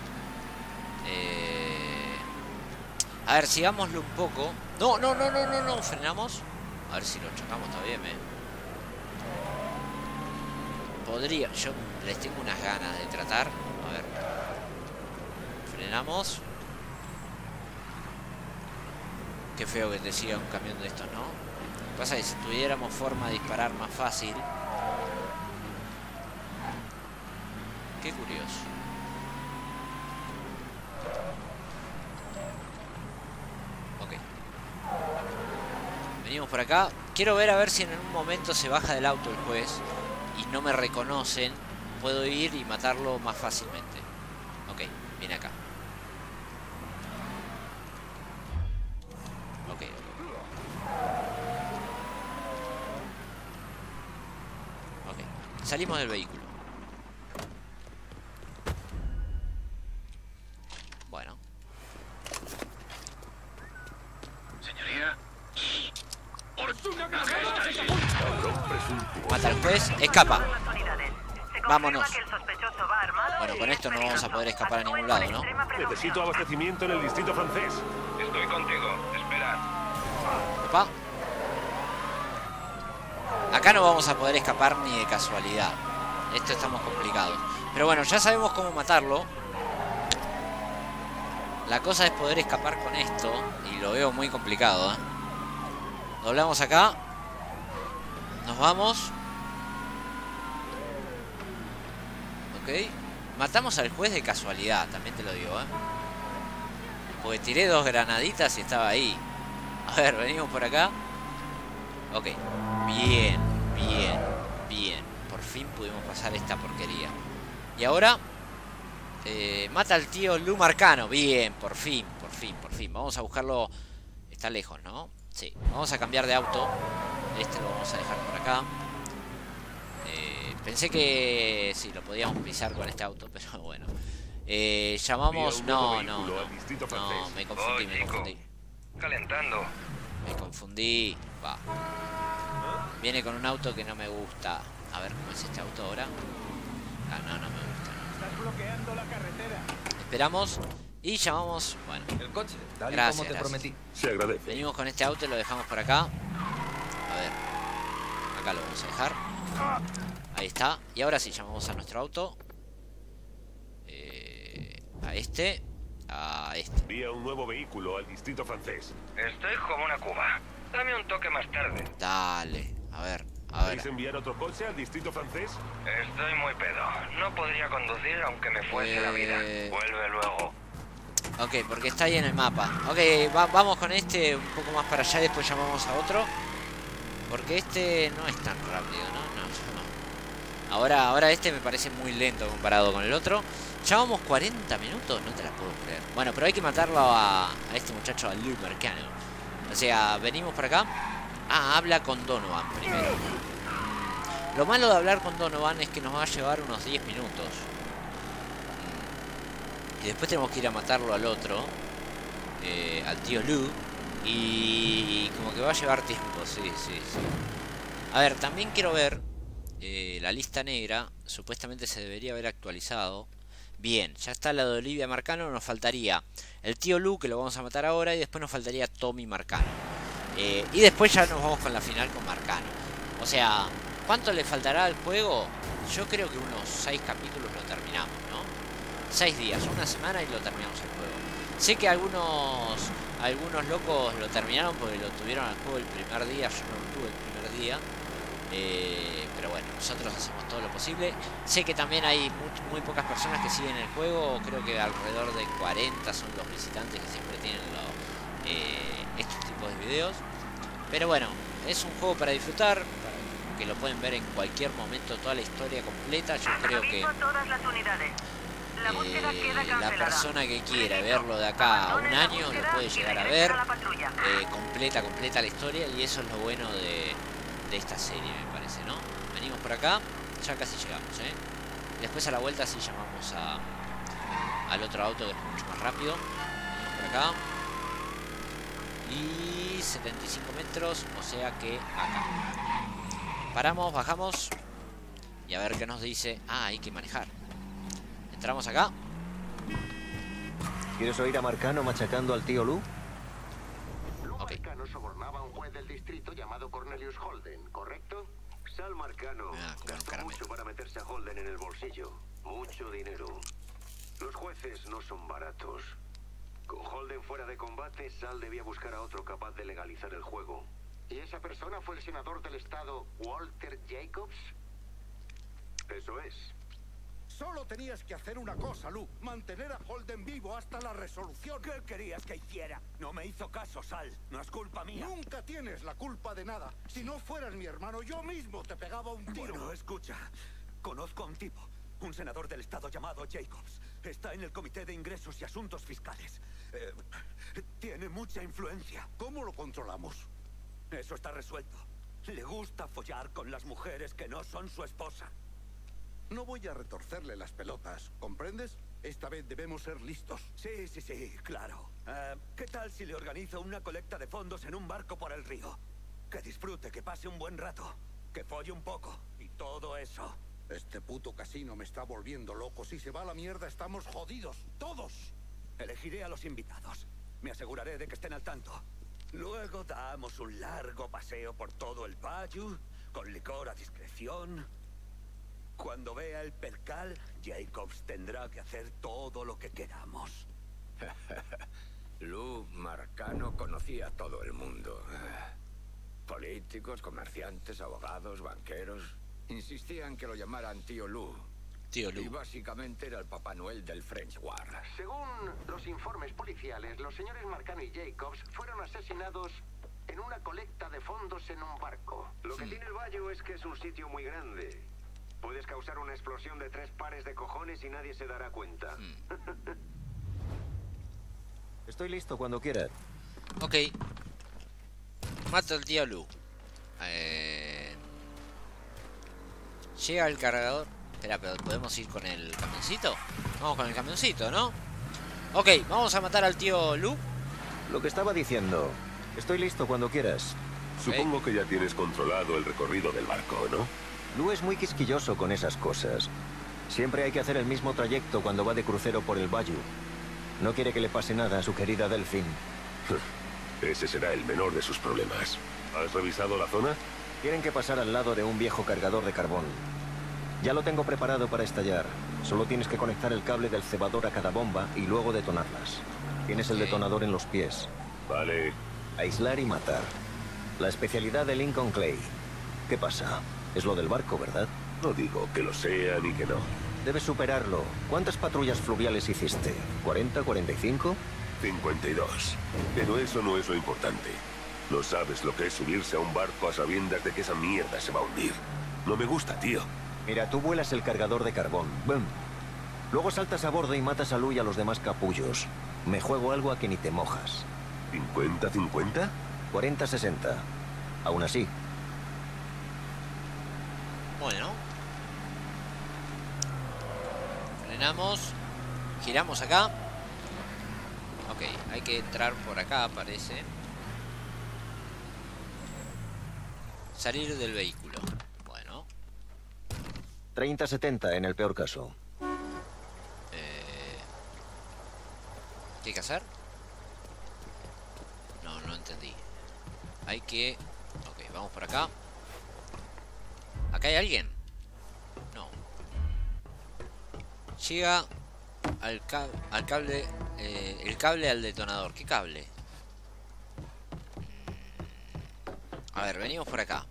A ver, sigámoslo un poco. No. Frenamos. A ver si lo chocamos, está bien, Podría. Yo les tengo unas ganas de tratar. A ver. Frenamos. Qué feo que te siga un camión de estos, ¿no? Lo que pasa es que si tuviéramos forma de disparar más fácil. Qué curioso. Ok. Venimos por acá. Quiero ver a ver si en un momento se baja del auto el juez y no me reconocen. Puedo ir y matarlo más fácilmente. Ok, viene acá. Ok. Ok. Salimos del vehículo. Bueno. Señoría. Mata al juez, escapa. Vámonos. Que el sospechoso va armado. Bueno, con esto no vamos a poder escapar a ningún lado, ¿no? Necesito abastecimiento en el distrito francés. Estoy contigo. Espera. Opa. Acá no vamos a poder escapar ni de casualidad. Esto estamos complicados. Pero bueno, ya sabemos cómo matarlo. La cosa es poder escapar con esto. Y lo veo muy complicado, ¿eh? Doblamos acá. Nos vamos. Ok. Matamos al juez de casualidad, también te lo digo, ¿eh? Porque tiré 2 granaditas y estaba ahí. A ver, venimos por acá. Ok. Bien. Por fin pudimos pasar esta porquería. Y ahora... mata al tío Lou Marcano. Bien, por fin. Vamos a buscarlo. Está lejos, ¿no? Sí. Vamos a cambiar de auto. Este lo vamos a dejar por acá. Pensé que sí, lo podíamos pisar con este auto, pero bueno. Llamamos... No, me confundí. Calentando. Me confundí. Va. Viene con un auto que no me gusta. A ver, ¿cómo es este auto ahora? Ah, no me gusta. Estás bloqueando la carretera. Esperamos y llamamos... Bueno, El coche, tal y gracias, como te gracias. prometí. Se agradece. Venimos con este auto y lo dejamos por acá. A ver. Acá lo vamos a dejar. Ahí está. Y ahora sí, llamamos a nuestro auto. A este. A este. Envía un nuevo vehículo al distrito francés. Estoy como una cuba. Dame un toque más tarde. Dale, a ver. ¿Queréis enviar otro coche al distrito francés? Estoy muy pedo. No podría conducir aunque me fuese la vida. Vuelve luego. Ok, porque está ahí en el mapa. Ok, vamos con este un poco más para allá y después llamamos a otro. Porque este no es tan rápido, ¿no? No. Ahora este me parece muy lento comparado con el otro. Llevamos 40 minutos, no te la puedo creer. Bueno, pero hay que matarlo a este muchacho, a Lou Marcano. O sea, venimos por acá. Ah, habla con Donovan primero. Lo malo de hablar con Donovan es que nos va a llevar unos 10 minutos. Y después tenemos que ir a matarlo al otro, al tío Lou. Y como que va a llevar tiempo, sí. A ver, también quiero ver la lista negra. Supuestamente se debería haber actualizado. Bien, ya está la de Olivia Marcano. Nos faltaría el tío Lou, que lo vamos a matar ahora. Y después nos faltaría Tommy Marcano. Y después ya nos vamos con la final con Marcano. O sea, ¿cuánto le faltará al juego? Yo creo que unos 6 capítulos lo terminamos, ¿no? 6 días, una semana y lo terminamos el juego. Sé que algunos locos lo terminaron porque lo tuvieron al juego el primer día. Yo no lo tuve el primer día. Pero bueno, nosotros hacemos todo lo posible. Sé que también hay muy pocas personas que siguen el juego. Creo que alrededor de 40 son los visitantes que siempre tienen estos tipos de videos. Pero bueno, es un juego para disfrutar, que lo pueden ver en cualquier momento, toda la historia completa. Yo creo que la persona que quiera verlo de acá a un año lo puede llegar a ver completa la historia. Y eso es lo bueno de esta serie, me parece, ¿no? Venimos por acá, ya casi llegamos, Después a la vuelta sí llamamos al otro auto, que es mucho más rápido. Venimos por acá. Y 75 metros, o sea que acá. Paramos, bajamos. Y a ver qué nos dice. Ah, hay que manejar. Entramos acá. ¿Quieres oír a Marcano machacando al tío Lou? Marcano sobornaba a un juez del distrito llamado Cornelius Holden, ¿correcto? Sal Marcano gastó mucho para meterse a Holden en el bolsillo. Mucho dinero. Los jueces no son baratos. Con Holden fuera de combate, Sal debía buscar a otro capaz de legalizar el juego. ¿Y esa persona fue el senador del estado Walter Jacobs? Eso es. Solo tenías que hacer una cosa, Lou. Mantener a Holden vivo hasta la resolución. ¿Qué querías que hiciera? No me hizo caso, Sal. No es culpa mía. Nunca tienes la culpa de nada. Si no fueras mi hermano, yo mismo te pegaba un tiro. Bueno, escucha. Conozco a un tipo. Un senador del estado llamado Jacobs. Está en el Comité de Ingresos y Asuntos Fiscales. Tiene mucha influencia. ¿Cómo lo controlamos? Eso está resuelto. Le gusta follar con las mujeres que no son su esposa. No voy a retorcerle las pelotas, ¿comprendes? Esta vez debemos ser listos. Sí, claro. ¿Qué tal si le organizo una colecta de fondos en un barco por el río? Que disfrute, que pase un buen rato, que folle un poco y todo eso. Este puto casino me está volviendo loco. Si se va a la mierda, estamos jodidos. ¡Todos! Elegiré a los invitados. Me aseguraré de que estén al tanto. Luego damos un largo paseo por todo el Bayou, con licor a discreción. Cuando vea el percal, Jacobs tendrá que hacer todo lo que queramos. Lou Marcano conocía a todo el mundo. Políticos, comerciantes, abogados, banqueros. Insistían que lo llamaran tío Lou. Tío Lou. Y básicamente era el Papá Noel del French War. Según los informes policiales, los señores Marcano y Jacobs fueron asesinados en una colecta de fondos en un barco. Lo que tiene el Bayou es que es un sitio muy grande. Puedes causar una explosión de 3 pares de cojones y nadie se dará cuenta. Estoy listo cuando quieras. Ok. Mato al tío Lou. Llega el cargador. Espera, pero ¿podemos ir con el camioncito? Vamos con el camioncito, ¿no? Ok, vamos a matar al tío Lou. Lo que estaba diciendo. Estoy listo cuando quieras. Supongo que ya tienes controlado el recorrido del barco, ¿no? Lou es muy quisquilloso con esas cosas. Siempre hay que hacer el mismo trayecto cuando va de crucero por el Bayou. No quiere que le pase nada a su querida Delphine. Ese será el menor de sus problemas. ¿Has revisado la zona? Tienen que pasar al lado de un viejo cargador de carbón. Ya lo tengo preparado para estallar. Solo tienes que conectar el cable del cebador a cada bomba y luego detonarlas. Tienes el detonador en los pies. Vale. Aislar y matar. La especialidad de Lincoln Clay. ¿Qué pasa? Es lo del barco, ¿verdad? No digo que lo sea ni que no. Debes superarlo. ¿Cuántas patrullas fluviales hiciste? ¿40, 45? 52. Pero eso no es lo importante. No sabes lo que es subirse a un barco a sabiendas de que esa mierda se va a hundir. No me gusta, tío. Mira, tú vuelas el cargador de carbón. ¡Bum! Luego saltas a bordo y matas a Lou y a los demás capullos. Me juego algo a que ni te mojas. ¿50-50? 40-60. Aún así. Bueno. Frenamos. Giramos acá. Ok, hay que entrar por acá, parece. Salir del vehículo. Bueno. 30-70 en el peor caso. ¿Qué hay que hacer? No entendí. Hay que... Ok, vamos por acá. ¿Acá hay alguien? No. Llega al cable... el cable al detonador. ¿Qué cable? A ver, venimos por acá.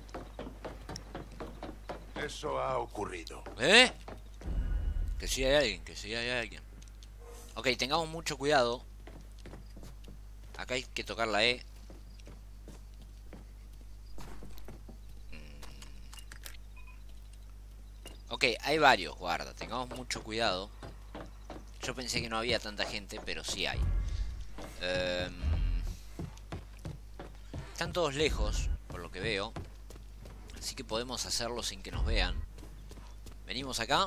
Eso ha ocurrido. ¿Eh? Que sí hay alguien, que sí hay alguien. Ok, tengamos mucho cuidado. Acá hay que tocar la E. Ok, hay varios, guarda. Tengamos mucho cuidado. Yo pensé que no había tanta gente, pero sí hay. Están todos lejos, por lo que veo. Así que podemos hacerlo sin que nos vean. Venimos acá.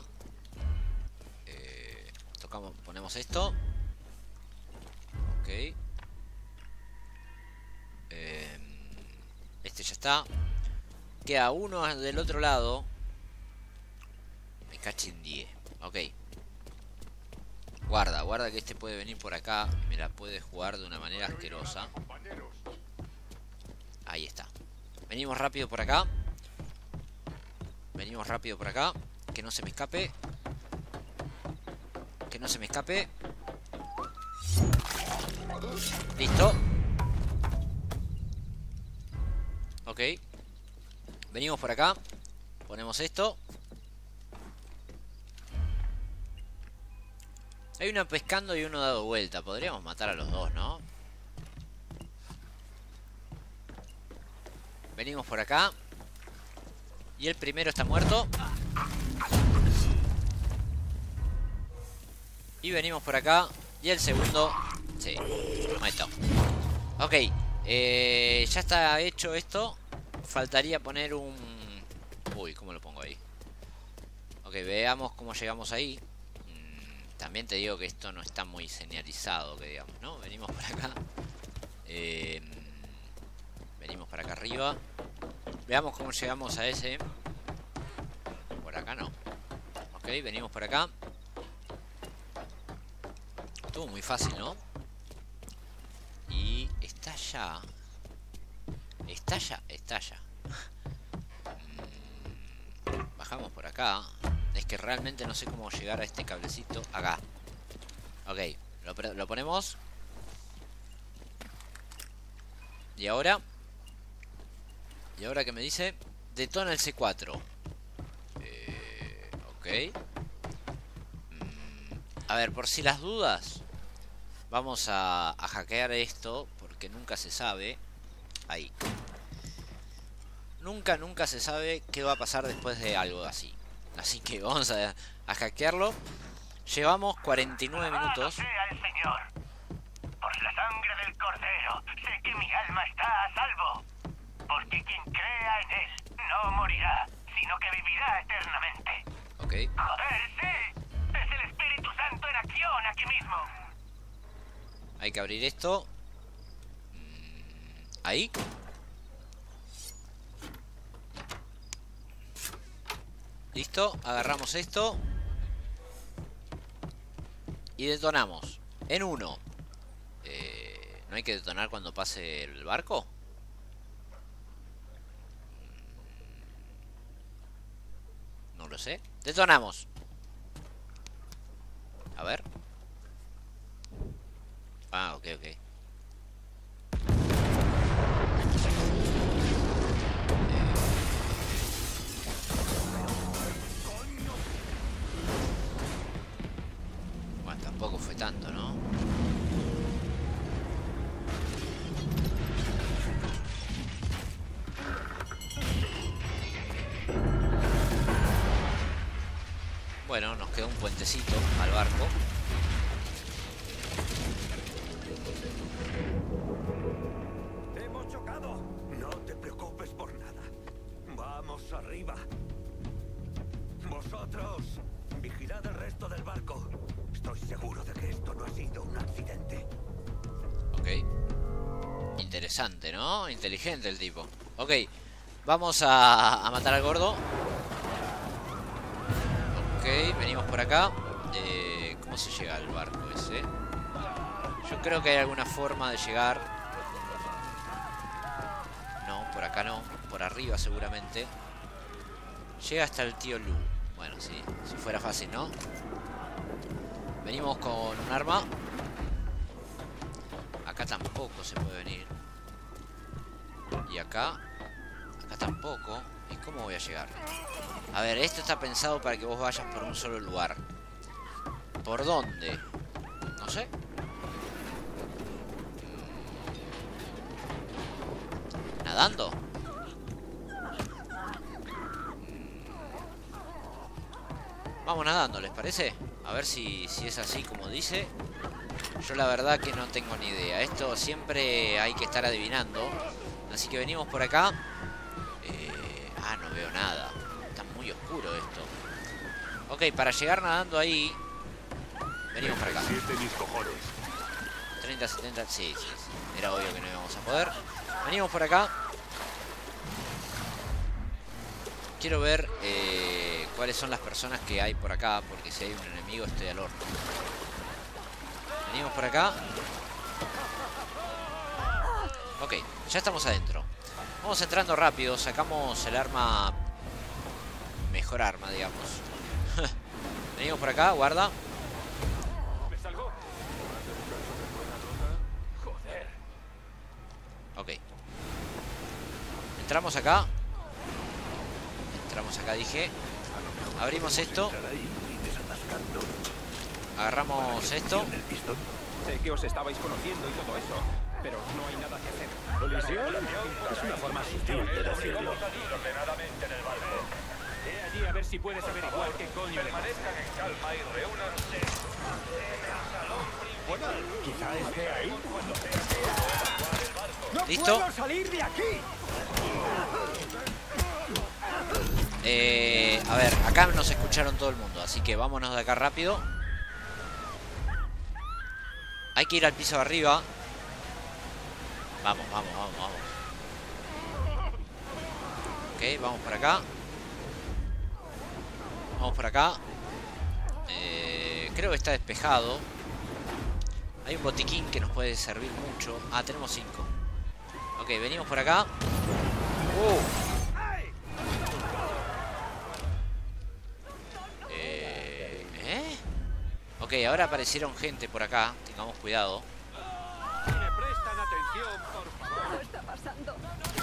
Tocamos, ponemos esto. Ok. Este ya está. Queda uno del otro lado. Me cachin 10. Ok. Guarda que este puede venir por acá. Y me la puede jugar de una manera asquerosa. Ahí está. Venimos rápido por acá. Venimos rápido por acá. Que no se me escape. Que no se me escape. Listo. Ok. Venimos por acá. Ponemos esto. Hay uno pescando y uno dado vuelta. Podríamos matar a los dos, ¿no? Venimos por acá. Y el primero está muerto. Y venimos por acá. Y el segundo... Sí, ahí está. Ok, ya está hecho esto. Faltaría poner un... Uy, ¿cómo lo pongo ahí? Ok, veamos cómo llegamos ahí. También te digo que esto no está muy señalizado, que digamos, ¿no? Venimos por acá. Venimos para acá arriba. Veamos cómo llegamos a ese. Por acá no. Ok, venimos por acá. Estuvo muy fácil, ¿no? Y está ya. Está ya. Bajamos por acá. Es que realmente no sé cómo llegar a este cablecito. Acá. Ok, lo ponemos. Y ahora. Y ahora que me dice, detona el C4. Ok. A ver, por si las dudas, vamos a hackear esto, porque nunca se sabe. Ahí. Nunca se sabe qué va a pasar después de algo así. Así que vamos a hackearlo. Llevamos 49 minutos. Sea el Señor. Por la sangre del Cordero, sé que mi alma está a salvo. Porque quien crea en él no morirá, sino que vivirá eternamente. Ok. Joder, sí. Es el Espíritu Santo en acción aquí mismo. Hay que abrir esto. Ahí. Listo, agarramos esto. Y detonamos. En 1. ¿No hay que detonar cuando pase el barco? No lo sé. Detonamos. A ver. Ah, ok. tanto, ¿no? Bueno, nos queda un puentecito al barco. Hemos chocado. No te preocupes por nada. Vamos arriba. Vosotros, vigilad el resto del barco. Estoy seguro de que esto no ha sido un accidente. Ok. Interesante, ¿no? Inteligente el tipo. Ok. Vamos a matar al gordo. Ok, venimos por acá. ¿Cómo se llega al barco ese? Yo creo que hay alguna forma de llegar. No, por acá no. Por arriba seguramente. Llega hasta el tío Lu. Bueno, sí, si fuera fácil, ¿no? Venimos con un arma. Acá tampoco se puede venir. Y acá. Acá tampoco. ¿Y cómo voy a llegar? A ver, esto está pensado para que vos vayas por un solo lugar. ¿Por dónde? No sé. ¿Nadando? Vamos nadando, ¿les parece? A ver si es así como dice. Yo la verdad que no tengo ni idea. Esto siempre hay que estar adivinando. Así que venimos por acá. No veo nada. Está muy oscuro esto. Ok, para llegar nadando ahí, venimos por acá. 30, 70, sí. Era obvio que no íbamos a poder. Venimos por acá. Quiero ver cuáles son las personas que hay por acá, porque si hay un enemigo estoy al horno. Venimos por acá. Ok, ya estamos adentro. Vamos entrando rápido, sacamos el arma. Mejor arma, digamos. Venimos por acá, guarda. Ok. Entramos acá. Entramos acá, dije. Abrimos esto. Agarramos esto. Sé que os estabais conociendo y todo eso, pero no hay nada que hacer. ¿Colisión? Es una forma sutil de decirlo. Ve allí a ver si puedes averiguar qué coño le pasa. Permanezcan en calma y reúnanse en el salón principal. Bueno, quizá esté ahí. ¡No ¿listo? ¡Puedo salir de aquí! A ver, acá nos escucharon todo el mundo, así que vámonos de acá rápido. Hay que ir al piso de arriba. Vamos. Ok, vamos por acá. Vamos por acá. Creo que está despejado. Hay un botiquín que nos puede servir mucho. Ah, tenemos 5. Ok, venimos por acá. Ok, ahora aparecieron gente por acá. Tengamos cuidado. Si me prestan atención, por favor. ¿Qué está pasando?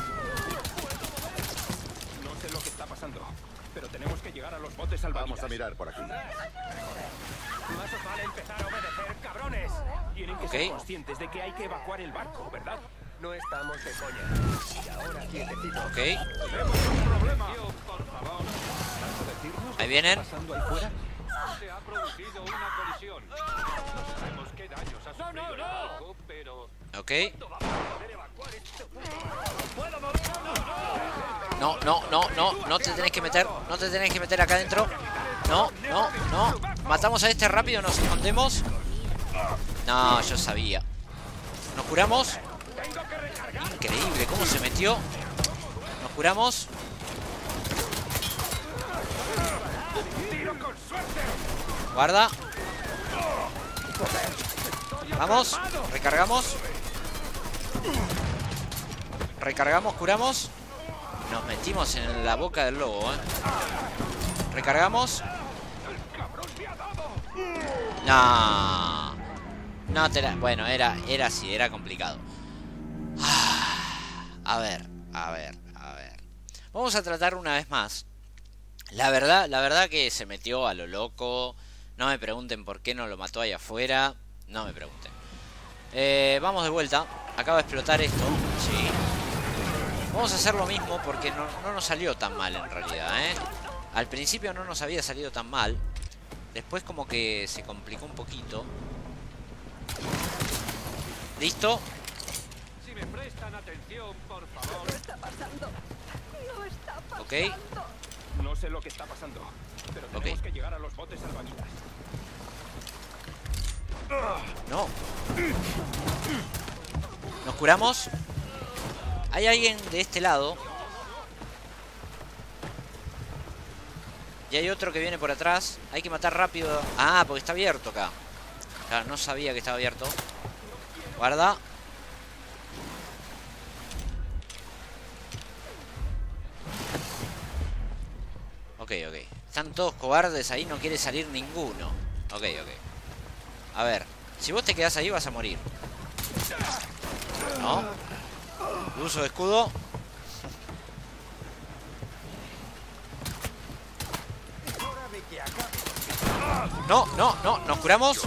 No sé lo que está pasando, pero tenemos que llegar a los botes salvavidas. Vamos a mirar por aquí. Más os vale empezar a obedecer, cabrones. Tienen que ser conscientes de que hay que evacuar el barco, ¿verdad? No estamos de coña. Y ahora quietecito. Ok. Tenemos un problema. Por favor. Ahí vienen. ¿Pasando ahí fuera? Se ha producido una colisión. No sabemos qué daños ha sufrido el barco, pero... Ok. No te tenés que meter. No te tenés que meter acá adentro. No. Matamos a este rápido, nos escondemos. No, yo sabía. Nos curamos. Increíble cómo se metió. Nos curamos. Guarda. Vamos. Recargamos. Recargamos, curamos. Nos metimos en la boca del lobo, Recargamos. No. No te la... Bueno, era así, era complicado. A ver. Vamos a tratar una vez más. La verdad que se metió a lo loco. No me pregunten por qué no lo mató ahí afuera. No me pregunten. Vamos de vuelta. Acaba de explotar esto. Sí. Vamos a hacer lo mismo porque no nos salió tan mal en realidad, ¿eh? Al principio no nos había salido tan mal. Después como que se complicó un poquito. ¿Listo? Si me prestan atención, por favor. ¿Qué está pasando? No está pasando. Ok. No sé lo que está pasando, pero tenemos que llegar a los botes salvavidas. No. Nos curamos. Hay alguien de este lado. Y hay otro que viene por atrás. Hay que matar rápido. Ah, porque está abierto acá. Claro, no sabía que estaba abierto. Guarda. Ok. Están todos cobardes ahí. No quiere salir ninguno. Ok. A ver. Si vos te quedás ahí vas a morir. ¿No? Uso de escudo. No. Nos curamos.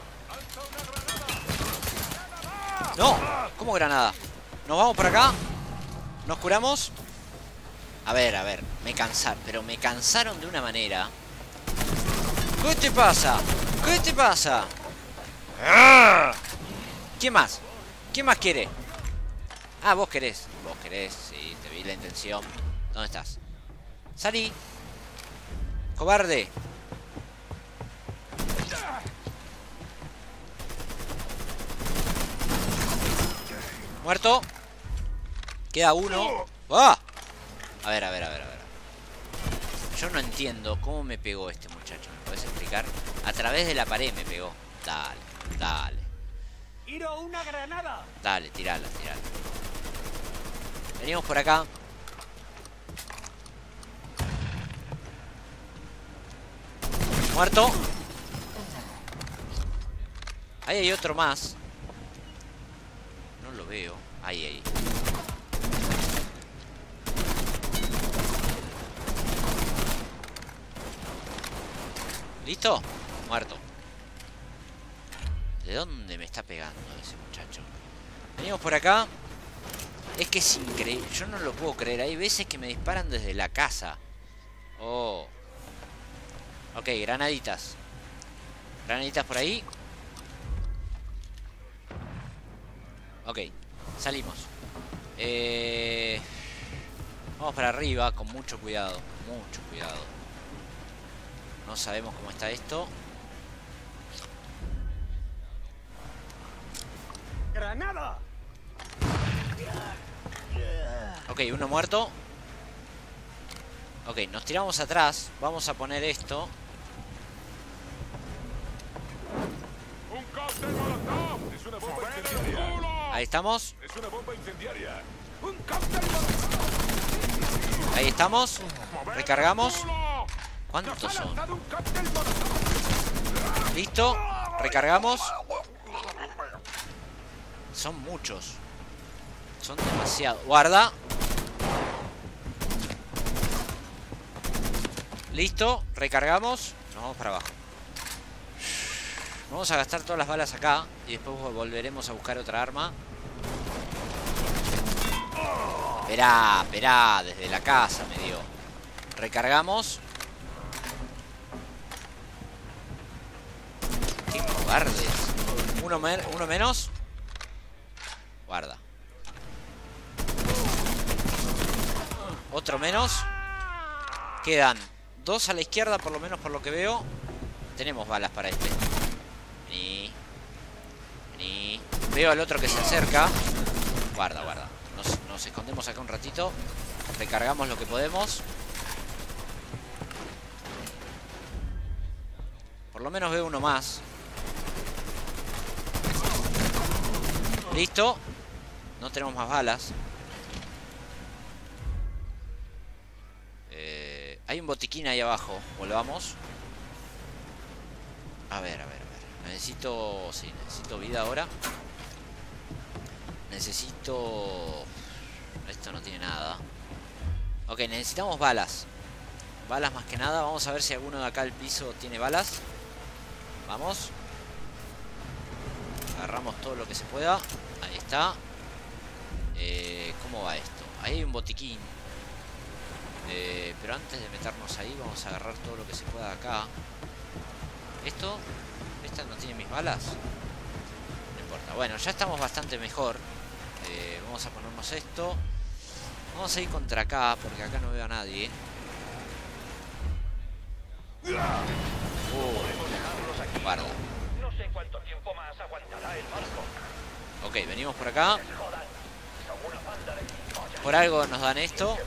No. ¿Cómo granada? Nos vamos por acá. Nos curamos. A ver. Me cansaron. Pero me cansaron de una manera. ¿Qué te pasa? ¿Quién más? ¿Quién más quiere? Ah, vos querés. Sí, te vi la intención. ¿Dónde estás? Salí. Cobarde. Muerto. Queda uno. ¡Ah! A ver. Yo no entiendo cómo me pegó este muchacho. ¿Me podés explicar? A través de la pared me pegó. Dale. ¡Tiro una granada! Dale, tirala. Venimos por acá. Muerto. Ahí hay otro más. No lo veo. Ahí. ¿Listo? Muerto. ¿De dónde me está pegando ese muchacho? Venimos por acá. Es que es increíble. Yo no lo puedo creer. Hay veces que me disparan desde la casa. Oh. Ok, granaditas. Granaditas por ahí. Ok, salimos. Vamos para arriba con mucho cuidado. No sabemos cómo está esto. ¡Granada! Ok, uno muerto. Ok, nos tiramos atrás. Vamos a poner esto. ¡Un cóctel molotov! ¡Es una bomba incendiaria! Ahí estamos. ¡Es una bomba incendiaria! ¡Un cóctel molotov! Ahí estamos. Recargamos. ¿Cuántos son? Listo. Recargamos. Son muchos. Son demasiados. Guarda. Listo. Recargamos. Nos vamos para abajo. Vamos a gastar todas las balas acá. Y después volveremos a buscar otra arma. Esperá. Desde la casa me dio. Recargamos. Qué cobardes. Uno menos. Guarda. Otro menos. Quedan dos a la izquierda, por lo menos por lo que veo. Tenemos balas para este. Vení. Veo al otro que se acerca. Guarda. Nos escondemos acá un ratito. Recargamos lo que podemos. Por lo menos veo uno más. Listo. No tenemos más balas. Hay un botiquín ahí abajo. Volvamos. A ver. Necesito... Sí, necesito vida ahora. Necesito... Esto no tiene nada. Ok, necesitamos balas. Balas más que nada. Vamos a ver si alguno de acá al piso tiene balas. Vamos. Agarramos todo lo que se pueda. Ahí está. ¿Cómo va esto? Ahí hay un botiquín. Pero antes de meternos ahí, vamos a agarrar todo lo que se pueda acá. ¿Esto? ¿Esta no tiene mis balas? No importa. Bueno, ya estamos bastante mejor. Vamos a ponernos esto. Vamos a ir contra acá, porque acá no veo a nadie. Guarda. No sé cuánto tiempo más aguantará el barco. Ok, venimos por acá. Por algo nos dan esto.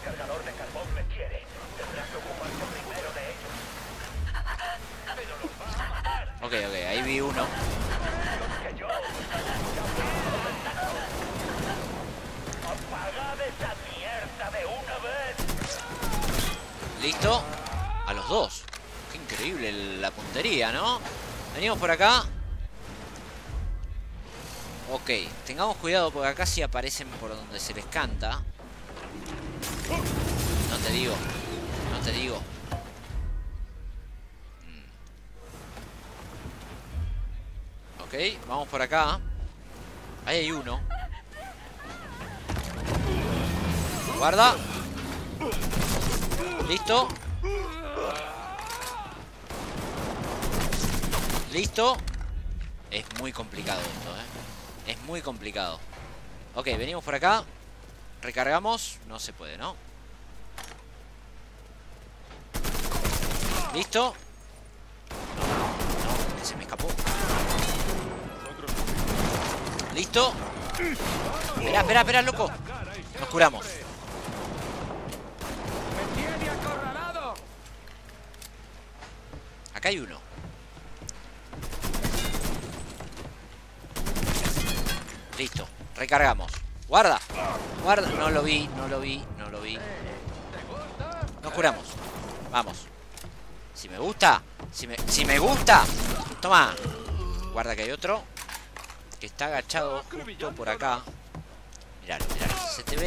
Ok, ahí vi uno. Listo. A los dos. Qué increíble la puntería, ¿no? Venimos por acá. Ok, tengamos cuidado porque acá sí aparecen por donde se les canta. No te digo. No te digo. Ok, vamos por acá. Ahí hay uno. Guarda. Listo. Listo. Es muy complicado esto, Es muy complicado. Ok, venimos por acá. Recargamos. No se puede, ¿no? Listo. No, se me escapó. Listo. Espera, loco. Nos curamos. Acá hay uno. Listo, recargamos. Guarda. No lo vi. Nos curamos. Vamos. Si me gusta. Si me gusta. Toma. Guarda que hay otro. Que está agachado justo por acá. Míralo. Se te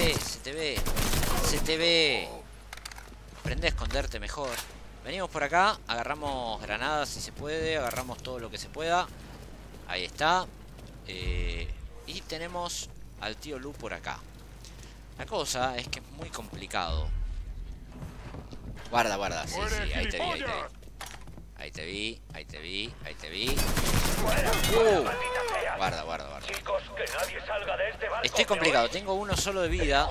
ve. Aprende a esconderte mejor. Venimos por acá. Agarramos granadas si se puede. Agarramos todo lo que se pueda. Ahí está. Y tenemos al tío Lu por acá. La cosa es que es muy complicado. Guarda. Sí, ahí te vi. Guarda. Estoy complicado, tengo uno solo de vida.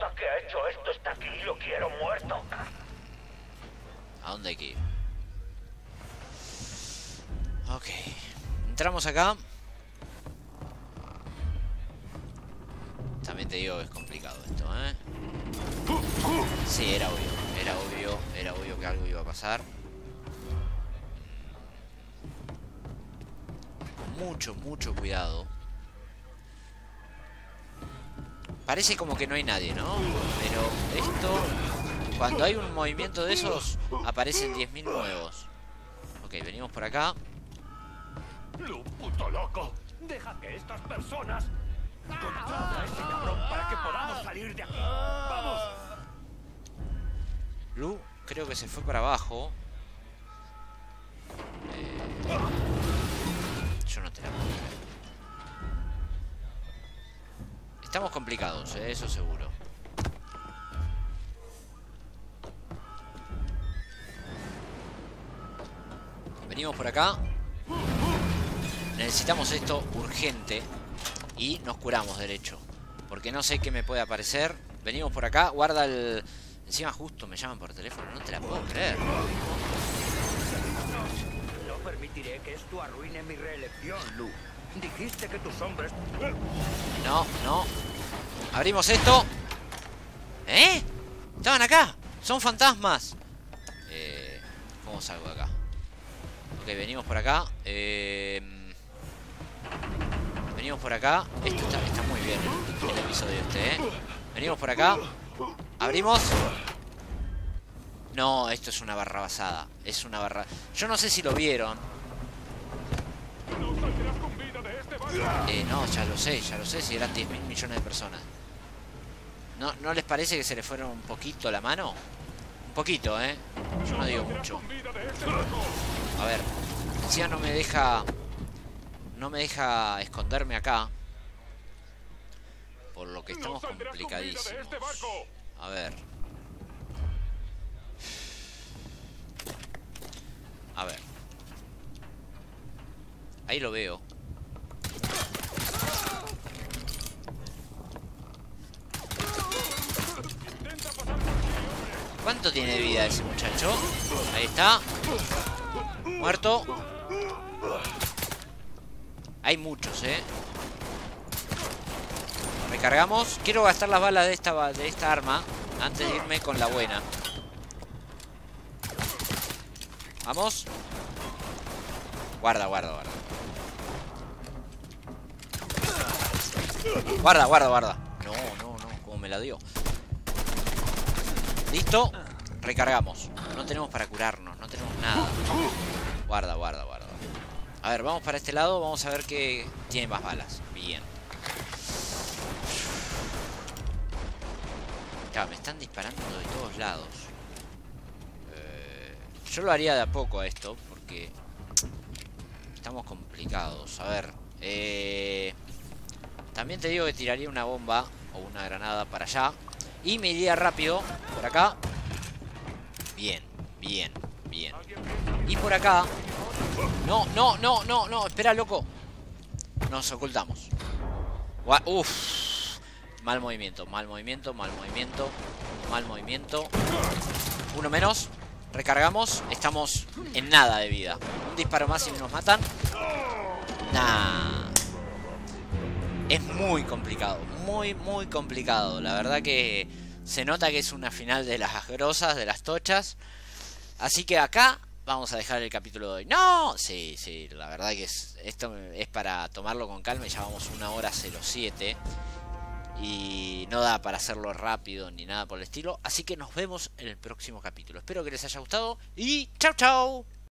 ¿A dónde hay que ir? Ok. Entramos acá. También te digo que es complicado esto, Sí, era obvio que algo iba a pasar. Mucho cuidado. Parece como que no hay nadie, ¿no? Pero esto, cuando hay un movimiento de esos, aparecen 10.000 nuevos. Ok, venimos por acá. ¡Lu, puto loco! ¡Deja que estas personas contrata a ese cabrón para que podamos salir de aquí! ¡Vamos! Lu, creo que se fue para abajo. Yo no te la puedo creer. Estamos complicados, eso seguro. Venimos por acá. Necesitamos esto urgente. Y nos curamos derecho. Porque no sé qué me puede aparecer. Venimos por acá. Guarda el... Encima justo me llaman por teléfono. No te la puedo creer. No permitiré que esto arruine mi reelección, Lu. Dijiste que tus hombres... No. Abrimos esto. Estaban acá. Son fantasmas. ¿Cómo salgo de acá? Ok, venimos por acá. Venimos por acá. Esto está muy bien el episodio este, Venimos por acá. Abrimos. No, esto es una barrabasada. Es una barra... Yo no sé si lo vieron. No, ya lo sé, si eran 10.000 millones de personas. ¿No les parece que se le fueron un poquito la mano? Un poquito, Yo no digo mucho. A ver, encima no me deja no me deja esconderme acá. Por lo que estamos complicadísimos. A ver. A ver. Ahí lo veo. ¿Cuánto tiene de vida ese muchacho? Ahí está. Muerto. Hay muchos, Recargamos. Quiero gastar las balas de esta arma antes de irme con la buena. Vamos. Guarda, guarda, guarda. Guarda, guarda, guarda. No, no, no. Como me la dio. Listo. Recargamos. No tenemos para curarnos. No tenemos nada. Guarda, guarda, guarda. A ver, vamos para este lado. Vamos a ver que tiene más balas. Bien. Claro, me están disparando de todos lados. Yo lo haría de a poco a esto, porque estamos complicados. A ver, también te digo que tiraría una bomba o una granada para allá y me iría rápido por acá. Bien, bien, bien. Y por acá. No, no, no, no, no. Espera, loco. Nos ocultamos. Uff. Mal movimiento, mal movimiento, mal movimiento. Mal movimiento. Uno menos. Recargamos. Estamos en nada de vida. Un disparo más y nos matan. Nah. Es muy complicado. Muy, muy complicado. La verdad que se nota que es una final de las grosas, de las tochas. Así que acá vamos a dejar el capítulo de hoy. ¡No! Sí, sí. La verdad que esto es para tomarlo con calma. Ya vamos 1:07. Y no da para hacerlo rápido ni nada por el estilo. Así que nos vemos en el próximo capítulo. Espero que les haya gustado. Y chau chau.